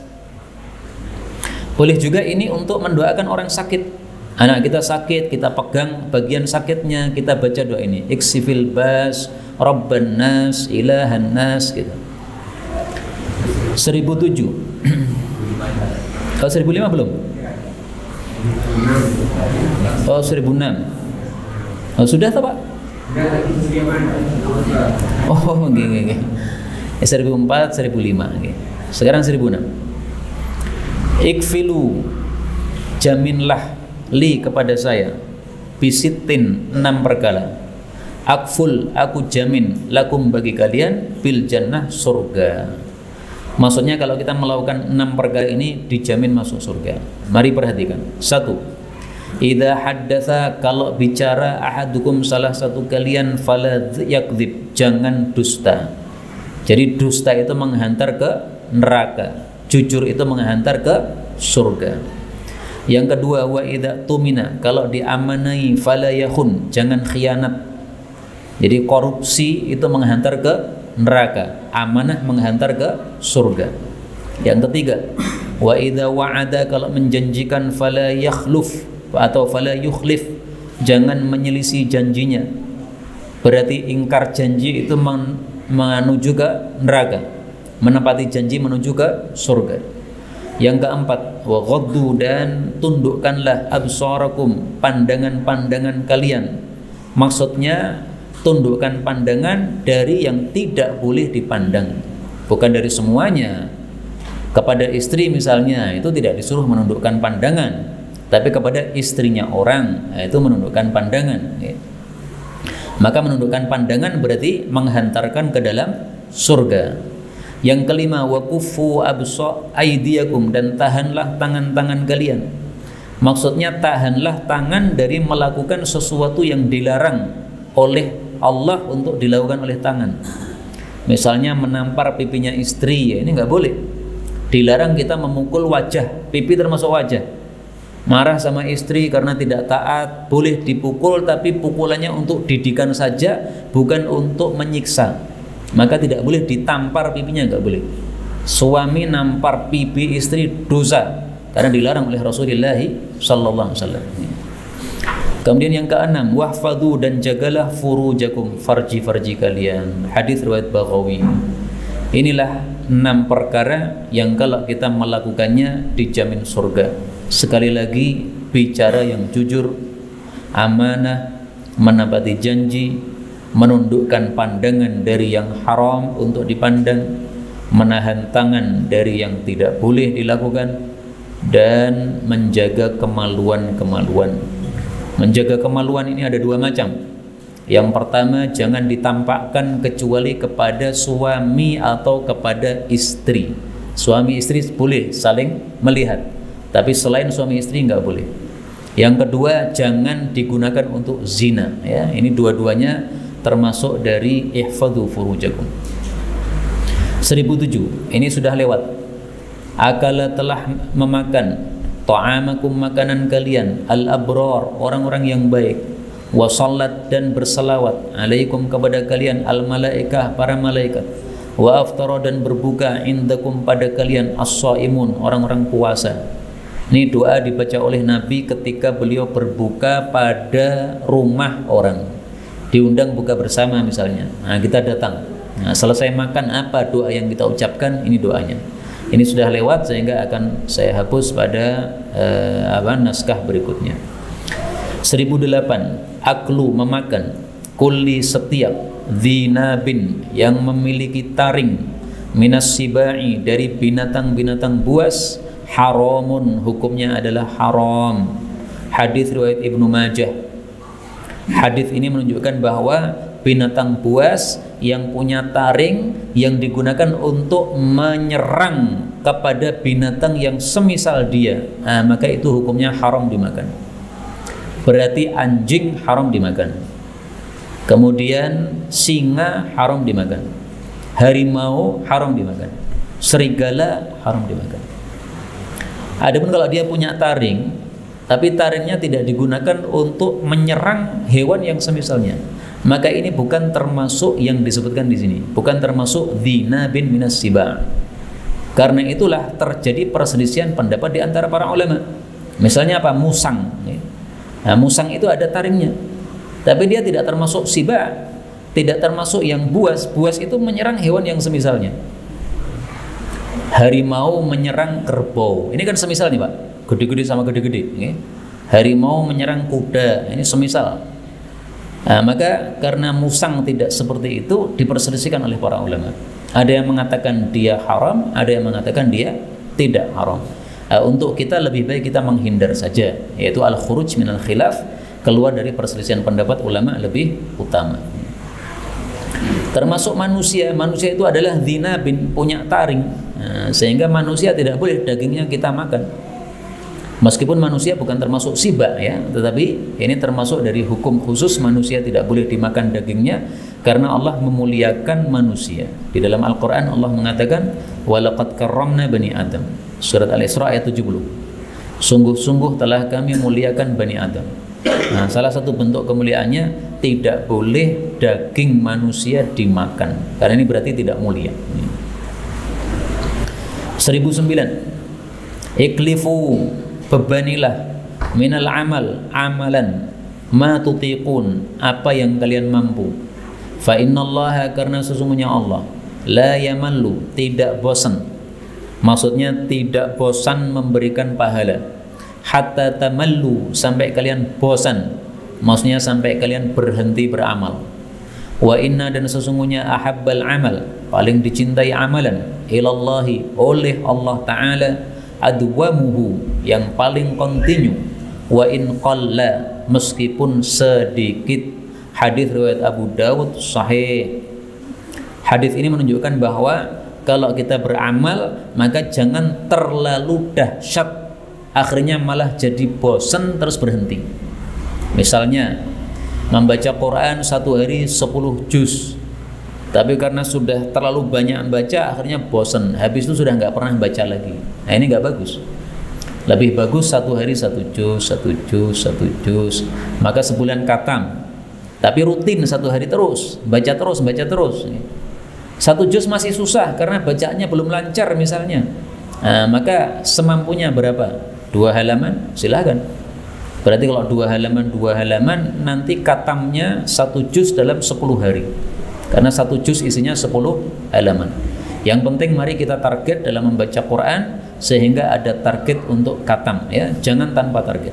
Boleh juga ini untuk mendoakan orang sakit. Anak kita sakit, kita pegang bagian sakitnya, kita baca doa ini. Ikshifil bas, Rabban nas, ilahan nas gitu. Seribu tujuh. Oh, seribu lima belum? Oh, seribu enam. Oh, sudah tak Pak? Oh, oke, oke, oke. Seribu empat, seribu lima. Sekarang seribu enam. Ikfilu, jaminlah li kepada saya bisitin, enam perkara. Akful, aku jamin lakum bagi kalian bil jannah, surga. Maksudnya kalau kita melakukan enam perkara ini dijamin masuk surga. Mari perhatikan. Satu, idza haddatsa, kalau bicara ahadukum salah satu kalian, fala yakdzib, jangan dusta. Jadi dusta itu menghantar ke neraka, jujur itu menghantar ke surga. Yang kedua, wa idza tumina, kalau diamanai, fala yakhun, jangan khianat. Jadi korupsi itu menghantar ke neraka, amanah menghantar ke surga. Yang ketiga, wa idza wa'ada, kalau menjanjikan, fala yakhluf atau fala yukhlif, jangan menyelisih janjinya. Berarti ingkar janji itu menuju ke neraka, menepati janji menuju ke surga. Yang keempat, wa ghaddu, dan tundukkanlah absarakum, pandangan-pandangan kalian. Maksudnya tundukkan pandangan dari yang tidak boleh dipandang, bukan dari semuanya. Kepada istri misalnya itu tidak disuruh menundukkan pandangan, tapi kepada istrinya orang itu menundukkan pandangan. Maka menundukkan pandangan berarti menghantarkan ke dalam surga. Yang kelima, wa kuffu absa aydiyakum, dan tahanlah tangan-tangan kalian. Maksudnya tahanlah tangan dari melakukan sesuatu yang dilarang oleh Allah untuk dilakukan oleh tangan. Misalnya menampar pipinya istri, ya ini nggak boleh. Dilarang kita memukul wajah, pipi termasuk wajah. Marah sama istri karena tidak taat, boleh dipukul, tapi pukulannya untuk didikan saja, bukan untuk menyiksa. Maka tidak boleh ditampar pipinya, nggak boleh. Suami nampar pipi istri dosa karena dilarang oleh Rasulullah sallallahu alaihi wasallam. Kemudian yang keenam, wahfadhu dan jagalah furujakum, farji-farji kalian. Hadis riwayat Baghawi. Inilah enam perkara yang kalau kita melakukannya dijamin surga. Sekali lagi, bicara yang jujur, amanah, menepati janji, menundukkan pandangan dari yang haram untuk dipandang, menahan tangan dari yang tidak boleh dilakukan, dan menjaga kemaluan-kemaluan. Menjaga kemaluan ini ada dua macam. Yang pertama, jangan ditampakkan kecuali kepada suami atau kepada istri. Suami istri boleh saling melihat, tapi selain suami istri nggak boleh. Yang kedua, jangan digunakan untuk zina. Ya, ini dua-duanya termasuk dari ihfadhu furujakum. seribu tujuh, ini sudah lewat. Akala telah memakan ta'amakum, makanan kalian, al-abrar, orang-orang yang baik, wa sallat dan berselawat, alaikum kepada kalian, al-malaikah, para malaikat, wa aftara dan berbuka, indakum pada kalian, as-shaimun, orang-orang puasa. Ini doa dibaca oleh Nabi ketika beliau berbuka pada rumah orang, diundang buka bersama misalnya. Nah, kita datang. Nah, selesai makan, apa doa yang kita ucapkan? Ini doanya. Ini sudah lewat sehingga akan saya hapus pada uh, apa, naskah berikutnya. seribu delapan, aklu memakan, kulli setiap, dzinabin yang memiliki taring, minas sibai dari binatang-binatang buas, haramun hukumnya adalah haram. Hadis riwayat Ibnu Majah. Hadis ini menunjukkan bahwa binatang buas yang punya taring yang digunakan untuk menyerang kepada binatang yang semisal dia, nah, maka itu hukumnya haram dimakan. Berarti anjing haram dimakan, kemudian singa haram dimakan, harimau haram dimakan, serigala haram dimakan. Adapun kalau dia punya taring, tapi taringnya tidak digunakan untuk menyerang hewan yang semisalnya, maka ini bukan termasuk yang disebutkan di sini, bukan termasuk dzina bin minas siba. Karena itulah terjadi perselisihan pendapat di antara para ulama. Misalnya apa? Musang. Nah, musang itu ada taringnya, tapi dia tidak termasuk siba, tidak termasuk yang buas. Buas itu menyerang hewan yang semisalnya. Harimau menyerang kerbau. Ini kan semisal nih Pak, gede-gede sama gede-gede. Harimau menyerang kuda. Ini semisal. Nah, maka karena musang tidak seperti itu, diperselisihkan oleh para ulama. Ada yang mengatakan dia haram, ada yang mengatakan dia tidak haram. Nah, untuk kita lebih baik kita menghindar saja, yaitu al-khuruj minal khilaf, keluar dari perselisihan pendapat ulama lebih utama. Termasuk manusia, manusia itu adalah dzina bin, punya taring, nah, sehingga manusia tidak boleh dagingnya kita makan. Meskipun manusia bukan termasuk siba ya, tetapi ini termasuk dari hukum khusus, manusia tidak boleh dimakan dagingnya karena Allah memuliakan manusia. Di dalam Al-Qur'an Allah mengatakan walaqad karramna bani Adam. Surat Al-Isra ayat tujuh puluh. Sungguh-sungguh telah kami muliakan Bani Adam. Nah, salah satu bentuk kemuliaannya tidak boleh daging manusia dimakan, karena ini berarti tidak mulia. seribu sembilan. Iklifu, bebanilah, minal amal, amalan, ma tutiqun, apa yang kalian mampu. Fa innallaha, karena sesungguhnya Allah, la yamallu, tidak bosan. Maksudnya tidak bosan memberikan pahala. Hatta tamallu, sampai kalian bosan. Maksudnya sampai kalian berhenti beramal. Wa inna, dan sesungguhnya ahabbal amal, paling dicintai amalan, ilallahi, oleh Allah Ta'ala, adwamuhu, yang paling kontinu, wa in qalla, meskipun sedikit. Hadis riwayat Abu Dawud sahih. Hadis ini menunjukkan bahwa kalau kita beramal maka jangan terlalu dahsyat, akhirnya malah jadi bosan terus berhenti. Misalnya membaca Quran satu hari sepuluh juz, tapi karena sudah terlalu banyak membaca akhirnya bosan, habis itu sudah nggak pernah baca lagi. Nah, ini nggak bagus. Lebih bagus satu hari satu juz, satu juz, satu juz, maka sebulan khatam. Tapi rutin satu hari terus, baca terus, baca terus. Satu juz masih susah karena bacaannya belum lancar misalnya. Nah, maka semampunya berapa? Dua halaman, silahkan. Berarti kalau dua halaman, dua halaman, nanti katamnya satu juz dalam sepuluh hari. Karena satu juz isinya sepuluh halaman. Yang penting mari kita target dalam membaca Quran sehingga ada target untuk katam, ya, jangan tanpa target.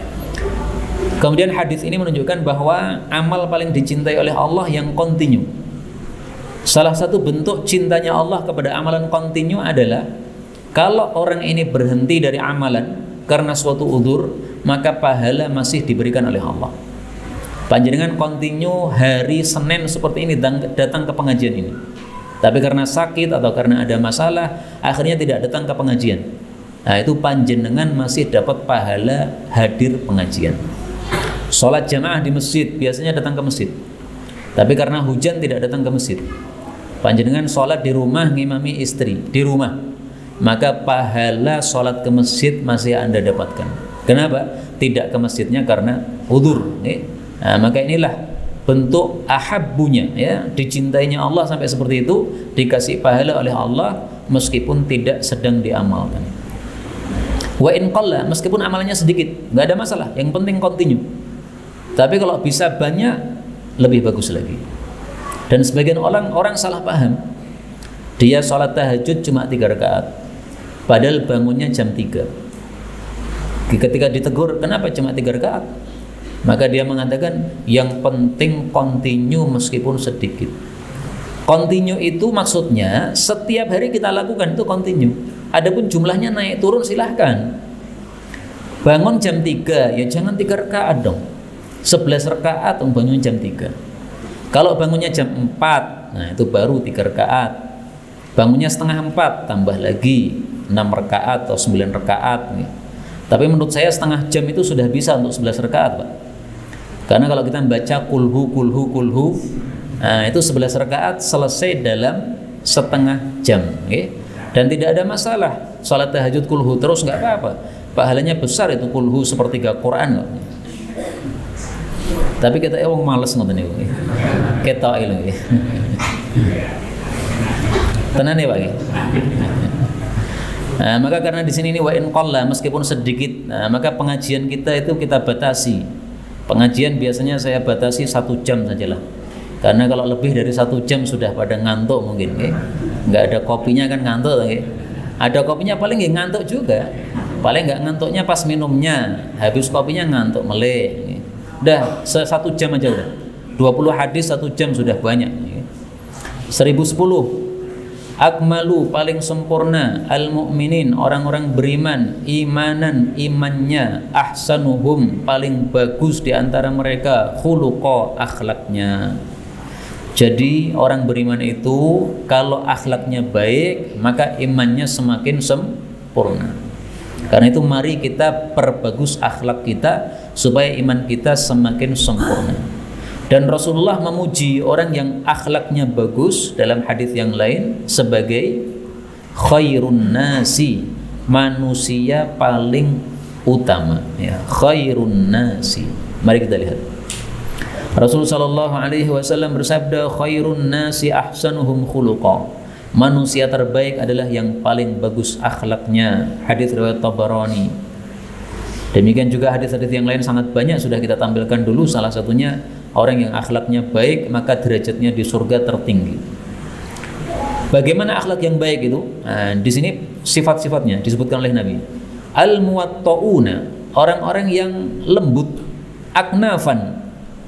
Kemudian hadis ini menunjukkan bahwa amal paling dicintai oleh Allah yang kontinu. Salah satu bentuk cintanya Allah kepada amalan kontinu adalah kalau orang ini berhenti dari amalan karena suatu udzur, maka pahala masih diberikan oleh Allah. Panjenengan kontinu hari Senin seperti ini datang ke pengajian ini. Tapi karena sakit atau karena ada masalah, akhirnya tidak datang ke pengajian. Nah, itu panjenengan masih dapat pahala hadir pengajian. Sholat jamaah di masjid, biasanya datang ke masjid. Tapi karena hujan tidak datang ke masjid. Panjenengan sholat di rumah ngimami istri, di rumah. Maka pahala sholat ke masjid masih Anda dapatkan. Kenapa? Tidak ke masjidnya karena udzur. Nah, maka inilah bentuk ahabbunya, ya, dicintainya Allah sampai seperti itu, dikasih pahala oleh Allah meskipun tidak sedang diamalkan. Wa in qalla, meskipun amalannya sedikit, nggak ada masalah, yang penting continue. Tapi kalau bisa banyak, lebih bagus lagi. Dan sebagian orang orang salah paham, dia sholat tahajud cuma tiga rakaat, padahal bangunnya jam tiga. Ketika ditegur, kenapa cuma tiga rakaat? Maka dia mengatakan yang penting continue meskipun sedikit. Continue itu maksudnya setiap hari kita lakukan itu continue. Adapun jumlahnya naik turun silahkan. Bangun jam tiga, ya jangan tiga rakaat dong. sebelas rakaat bangun jam tiga. Kalau bangunnya jam empat, nah itu baru tiga rakaat. Bangunnya setengah empat, tambah lagi enam rakaat atau sembilan rakaat. Tapi menurut saya setengah jam itu sudah bisa untuk sebelas rakaat, Pak. Karena kalau kita baca kulhu kulhu kulhu, nah itu sebelas rakaat selesai dalam setengah jam, okay? Dan tidak ada masalah salat tahajud kulhu terus, nggak apa-apa. Pahalanya besar itu kulhu sepertiga Quran loh. Tapi kita emang males ngoten niku. Ketok iki. Tenan ya, Pak. Nah, maka karena di sini ini wa in qalla, meskipun sedikit, nah, maka pengajian kita itu kita batasi. Pengajian biasanya saya batasi satu jam sajalah. Karena kalau lebih dari satu jam sudah pada ngantuk mungkin, okay? Nggak ada kopinya kan ngantuk, okay? Ada kopinya paling nggak ngantuk juga. Paling nggak ngantuknya pas minumnya, habis kopinya ngantuk melek. Okay? Udah satu jam aja udah. dua puluh hadis satu jam sudah banyak. Okay? seribu sepuluh. Akmalu paling sempurna al-mu'minin orang-orang beriman imanan imannya, ahsanuhum paling bagus di antara mereka khuluqa akhlaknya. Jadi orang beriman itu kalau akhlaknya baik maka imannya semakin sempurna. Karena itu mari kita perbagus akhlak kita supaya iman kita semakin sempurna. Dan Rasulullah memuji orang yang akhlaknya bagus dalam hadis yang lain sebagai khairun nasi, manusia paling utama, ya, khairun nasi. Mari kita lihat. Rasulullah shallallahu alaihi wasallam bersabda, khairun nasi ahsanuhum khuluqa. Manusia terbaik adalah yang paling bagus akhlaknya. Hadis riwayat Tabarani. Demikian juga hadis-hadis yang lain sangat banyak sudah kita tampilkan dulu. Salah satunya orang yang akhlaknya baik maka derajatnya di surga tertinggi. Bagaimana akhlak yang baik itu? Nah, di sini sifat-sifatnya disebutkan oleh Nabi. Al-muwatta'una, orang-orang yang lembut, aknafan,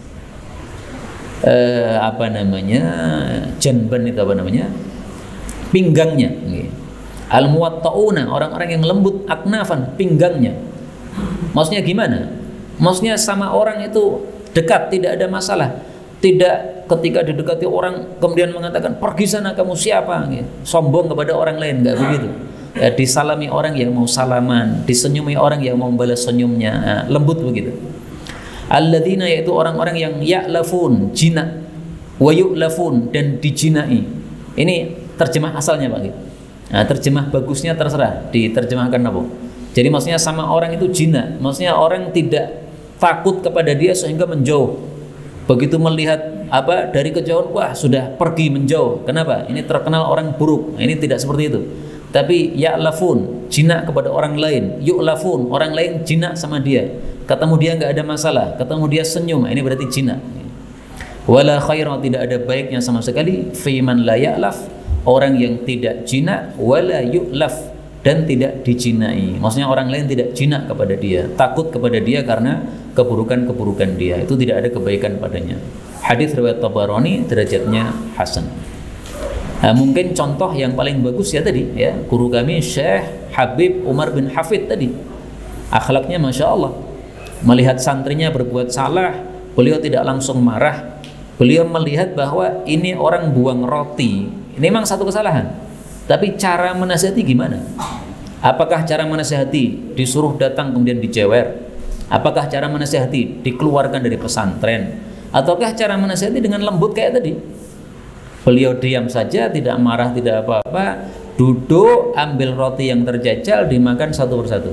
eh, apa namanya, janban itu apa namanya, pinggangnya. Al-muwatta'una, orang-orang yang lembut, aknafan, pinggangnya. Maksudnya gimana? Maksudnya sama orang itu dekat, tidak ada masalah. Tidak ketika didekati orang kemudian mengatakan pergi sana kamu siapa, sombong kepada orang lain, nggak begitu. Ya, disalami orang yang mau salaman, disenyumi orang yang mau balas senyumnya, nah, lembut begitu. Alladzina, yaitu orang-orang yang ya'lafun, jinak, wa yu'lafun, dan dijinai. Ini terjemah asalnya, Pak. Nah, terjemah bagusnya terserah diterjemahkan apa. Jadi maksudnya sama orang itu jinak, maksudnya orang tidak takut kepada dia sehingga menjauh. Begitu melihat apa dari kejauhan, wah sudah pergi menjauh. Kenapa? Ini terkenal orang buruk. Nah, ini tidak seperti itu. Tapi ya'lafun, jinak kepada orang lain. Yu'lafun, orang lain jinak sama dia. Ketemu dia nggak ada masalah. Ketemu dia senyum. Nah, ini berarti jinak. Wala khaira, tidak ada baiknya sama sekali. Fiman la ya'laf, orang yang tidak jinak. Wala yu'laf, dan tidak dijinai. Maksudnya orang lain tidak jinak kepada dia, takut kepada dia karena keburukan-keburukan dia. Itu tidak ada kebaikan padanya. Hadis riwayat Tabarani, derajatnya hasan. Nah, mungkin contoh yang paling bagus ya tadi ya, guru kami Syekh Habib Umar bin Hafid tadi. Akhlaknya Masya Allah. Melihat santrinya berbuat salah, beliau tidak langsung marah. Beliau melihat bahwa ini orang buang roti, ini memang satu kesalahan. Tapi cara menasihati gimana? Apakah cara menasihati disuruh datang kemudian dijewer? Apakah cara menasihati dikeluarkan dari pesantren? Ataukah cara menasihati dengan lembut kayak tadi? Beliau diam saja, tidak marah, tidak apa-apa, duduk, ambil roti yang terjajal, dimakan satu persatu.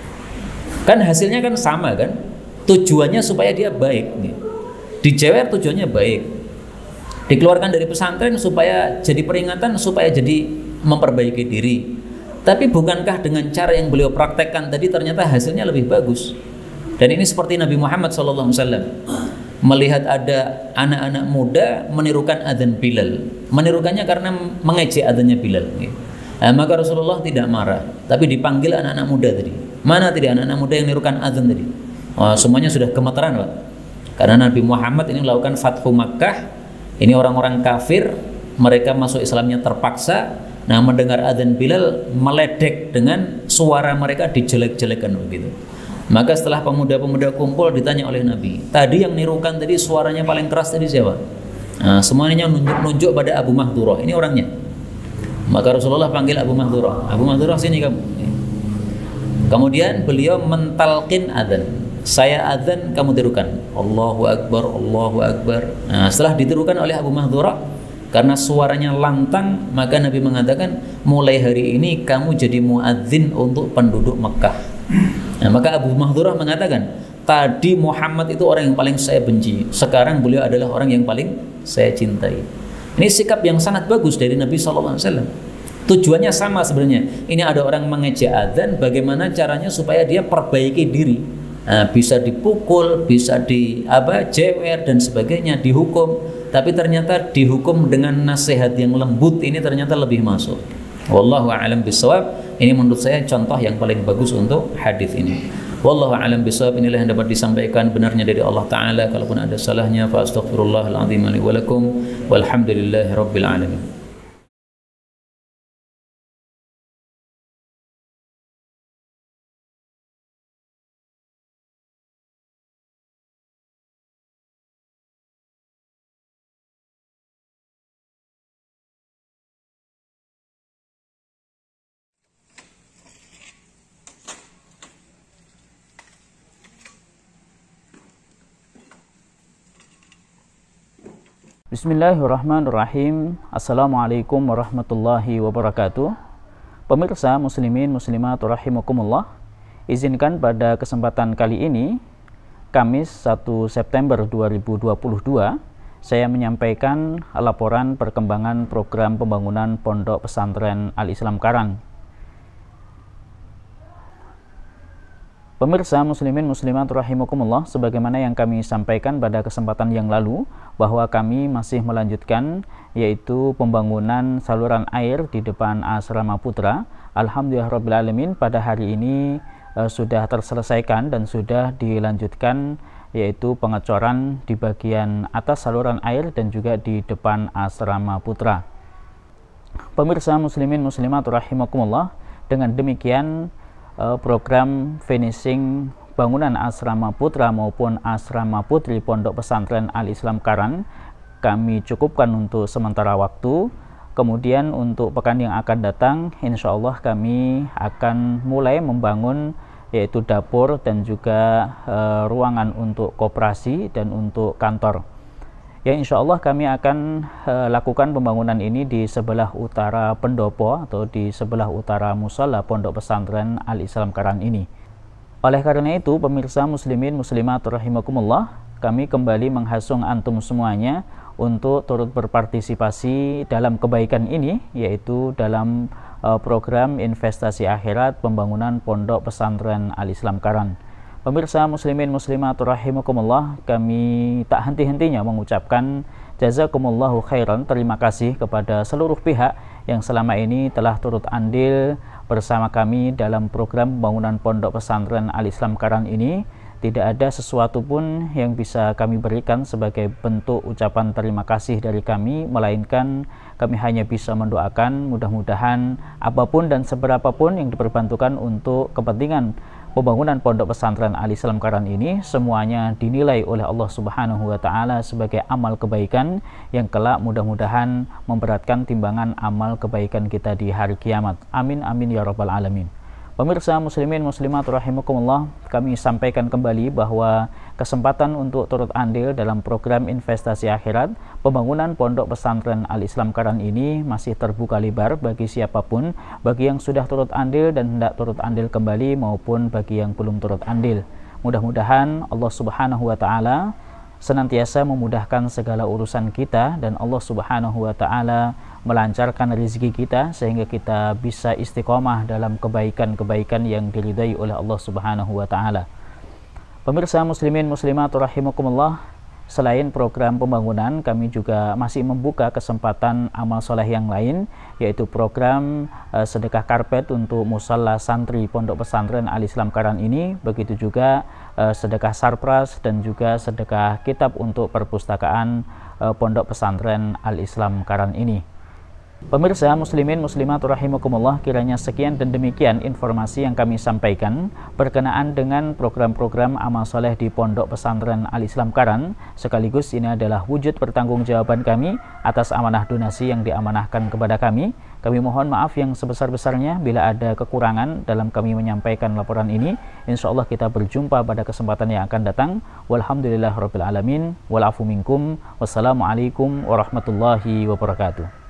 Kan hasilnya kan sama kan? Tujuannya supaya dia baik. Dijewer tujuannya baik. Dikeluarkan dari pesantren supaya jadi peringatan, supaya jadi memperbaiki diri. Tapi bukankah dengan cara yang beliau praktekkan tadi ternyata hasilnya lebih bagus? Dan ini seperti Nabi Muhammad shallallahu alaihi wasallam melihat ada anak-anak muda menirukan adzan Bilal, menirukannya karena mengejek adzannya Bilal. Nah, maka Rasulullah tidak marah, tapi dipanggil anak-anak muda tadi. Mana tadi anak-anak muda yang menirukan adzan tadi? Oh, semuanya sudah gemeteran, Pak. Karena Nabi Muhammad ini melakukan Fathu Makkah. Ini orang-orang kafir, mereka masuk Islamnya terpaksa. Nah, mendengar adzan Bilal meledek dengan suara mereka dijelek-jelekan begitu. Maka setelah pemuda-pemuda kumpul ditanya oleh Nabi, tadi yang nirukan tadi suaranya paling keras tadi siapa? Nah, semuanya nunjuk-nunjuk pada Abu Mahdurah, ini orangnya. Maka Rasulullah panggil Abu Mahdurah, Abu Mahdurah sini kamu. Kemudian beliau mentalkin adzan, saya adzan kamu tirukan, Allahu Akbar, Allahu Akbar. Nah, setelah ditirukan oleh Abu Mahdurah, karena suaranya lantang, maka Nabi mengatakan, mulai hari ini kamu jadi muadzin untuk penduduk Mekah. Nah, maka Abu Mahdurah mengatakan, tadi Muhammad itu orang yang paling saya benci, sekarang beliau adalah orang yang paling saya cintai. Ini sikap yang sangat bagus dari Nabi shallallahu alaihi wasallam. Tujuannya sama sebenarnya. Ini ada orang mengejek adzan, bagaimana caranya supaya dia perbaiki diri. Nah, bisa dipukul, bisa di apa jewer dan sebagainya, dihukum. Tapi ternyata dihukum dengan nasihat yang lembut ini ternyata lebih masuk. Wallahu a'lam bishawab. Ini menurut saya contoh yang paling bagus untuk hadis ini. Wallahu a'lam bishawab. Inilah yang dapat disampaikan, benarnya dari Allah Ta'ala. Kalaupun ada salahnya, fa astaghfirullahal azim li wa lakum. Walhamdulillahi rabbil alamin. Bismillahirrahmanirrahim. Assalamualaikum warahmatullahi wabarakatuh. Pemirsa muslimin muslimat rahimakumullah, izinkan pada kesempatan kali ini, Kamis satu September dua ribu dua puluh dua, saya menyampaikan laporan perkembangan program pembangunan Pondok Pesantren Al-Islam Karang. Pemirsa muslimin muslimat rahimakumullah, sebagaimana yang kami sampaikan pada kesempatan yang lalu, bahwa kami masih melanjutkan yaitu pembangunan saluran air di depan Asrama Putra. Alhamdulillahirabbil alamin, pada hari ini uh, sudah terselesaikan dan sudah dilanjutkan yaitu pengecoran di bagian atas saluran air dan juga di depan Asrama Putra. Pemirsa muslimin muslimat rahimakumullah, dengan demikian program finishing bangunan Asrama Putra maupun Asrama Putri Pondok Pesantren Al-Islam Karang kami cukupkan untuk sementara waktu. Kemudian untuk pekan yang akan datang, insya Allah kami akan mulai membangun yaitu dapur dan juga e, ruangan untuk koperasi dan untuk kantor. Ya, insya Allah kami akan e, lakukan pembangunan ini di sebelah utara pendopo atau di sebelah utara musola Pondok Pesantren Al-Islam Karang ini. Oleh karena itu, pemirsa muslimin muslimat rahimakumullah, kami kembali menghasung antum semuanya untuk turut berpartisipasi dalam kebaikan ini, yaitu dalam uh, program investasi akhirat pembangunan Pondok Pesantren Al-Islam Karan. Pemirsa muslimin muslimat rahimakumullah, kami tak henti-hentinya mengucapkan jazakumullahu khairan, terima kasih kepada seluruh pihak yang selama ini telah turut andil bersama kami dalam program pembangunan Pondok Pesantren Al-Islam Karan ini. Tidak ada sesuatu pun yang bisa kami berikan sebagai bentuk ucapan terima kasih dari kami, melainkan kami hanya bisa mendoakan mudah-mudahan apapun dan seberapapun yang diperbantukan untuk kepentingan pembangunan Pondok Pesantren Al-Islam Karan ini semuanya dinilai oleh Allah Subhanahu wa taala sebagai amal kebaikan yang kelak mudah-mudahan memberatkan timbangan amal kebaikan kita di hari kiamat. Amin amin ya rabbal alamin. Pemirsa muslimin muslimat rahimakumullah, kami sampaikan kembali bahwa kesempatan untuk turut andil dalam program investasi akhirat pembangunan Pondok Pesantren Al-Islam Karan ini masih terbuka lebar bagi siapapun, bagi yang sudah turut andil dan hendak turut andil kembali maupun bagi yang belum turut andil. Mudah-mudahan Allah Subhanahu wa taala senantiasa memudahkan segala urusan kita dan Allah Subhanahu wa taala melancarkan rezeki kita sehingga kita bisa istiqomah dalam kebaikan-kebaikan yang diridai oleh Allah Subhanahu wa taala. Pemirsa muslimin muslimat rahimakumullah, selain program pembangunan, kami juga masih membuka kesempatan amal soleh yang lain, yaitu program uh, sedekah karpet untuk musalla santri Pondok Pesantren Al-Islam Karan ini, begitu juga uh, sedekah sarpras dan juga sedekah kitab untuk perpustakaan uh, Pondok Pesantren Al-Islam Karan ini. Pemirsa muslimin muslimat rahimakumullah, kiranya sekian dan demikian informasi yang kami sampaikan berkenaan dengan program-program amal soleh di Pondok Pesantren Al-Islam Karan. Sekaligus ini adalah wujud pertanggungjawaban kami atas amanah donasi yang diamanahkan kepada kami. Kami mohon maaf yang sebesar-besarnya bila ada kekurangan dalam kami menyampaikan laporan ini. Insya Allah kita berjumpa pada kesempatan yang akan datang. Walhamdulillahirabbil alamin. Wal afu minkum. Wassalamualaikum warahmatullahi wabarakatuh.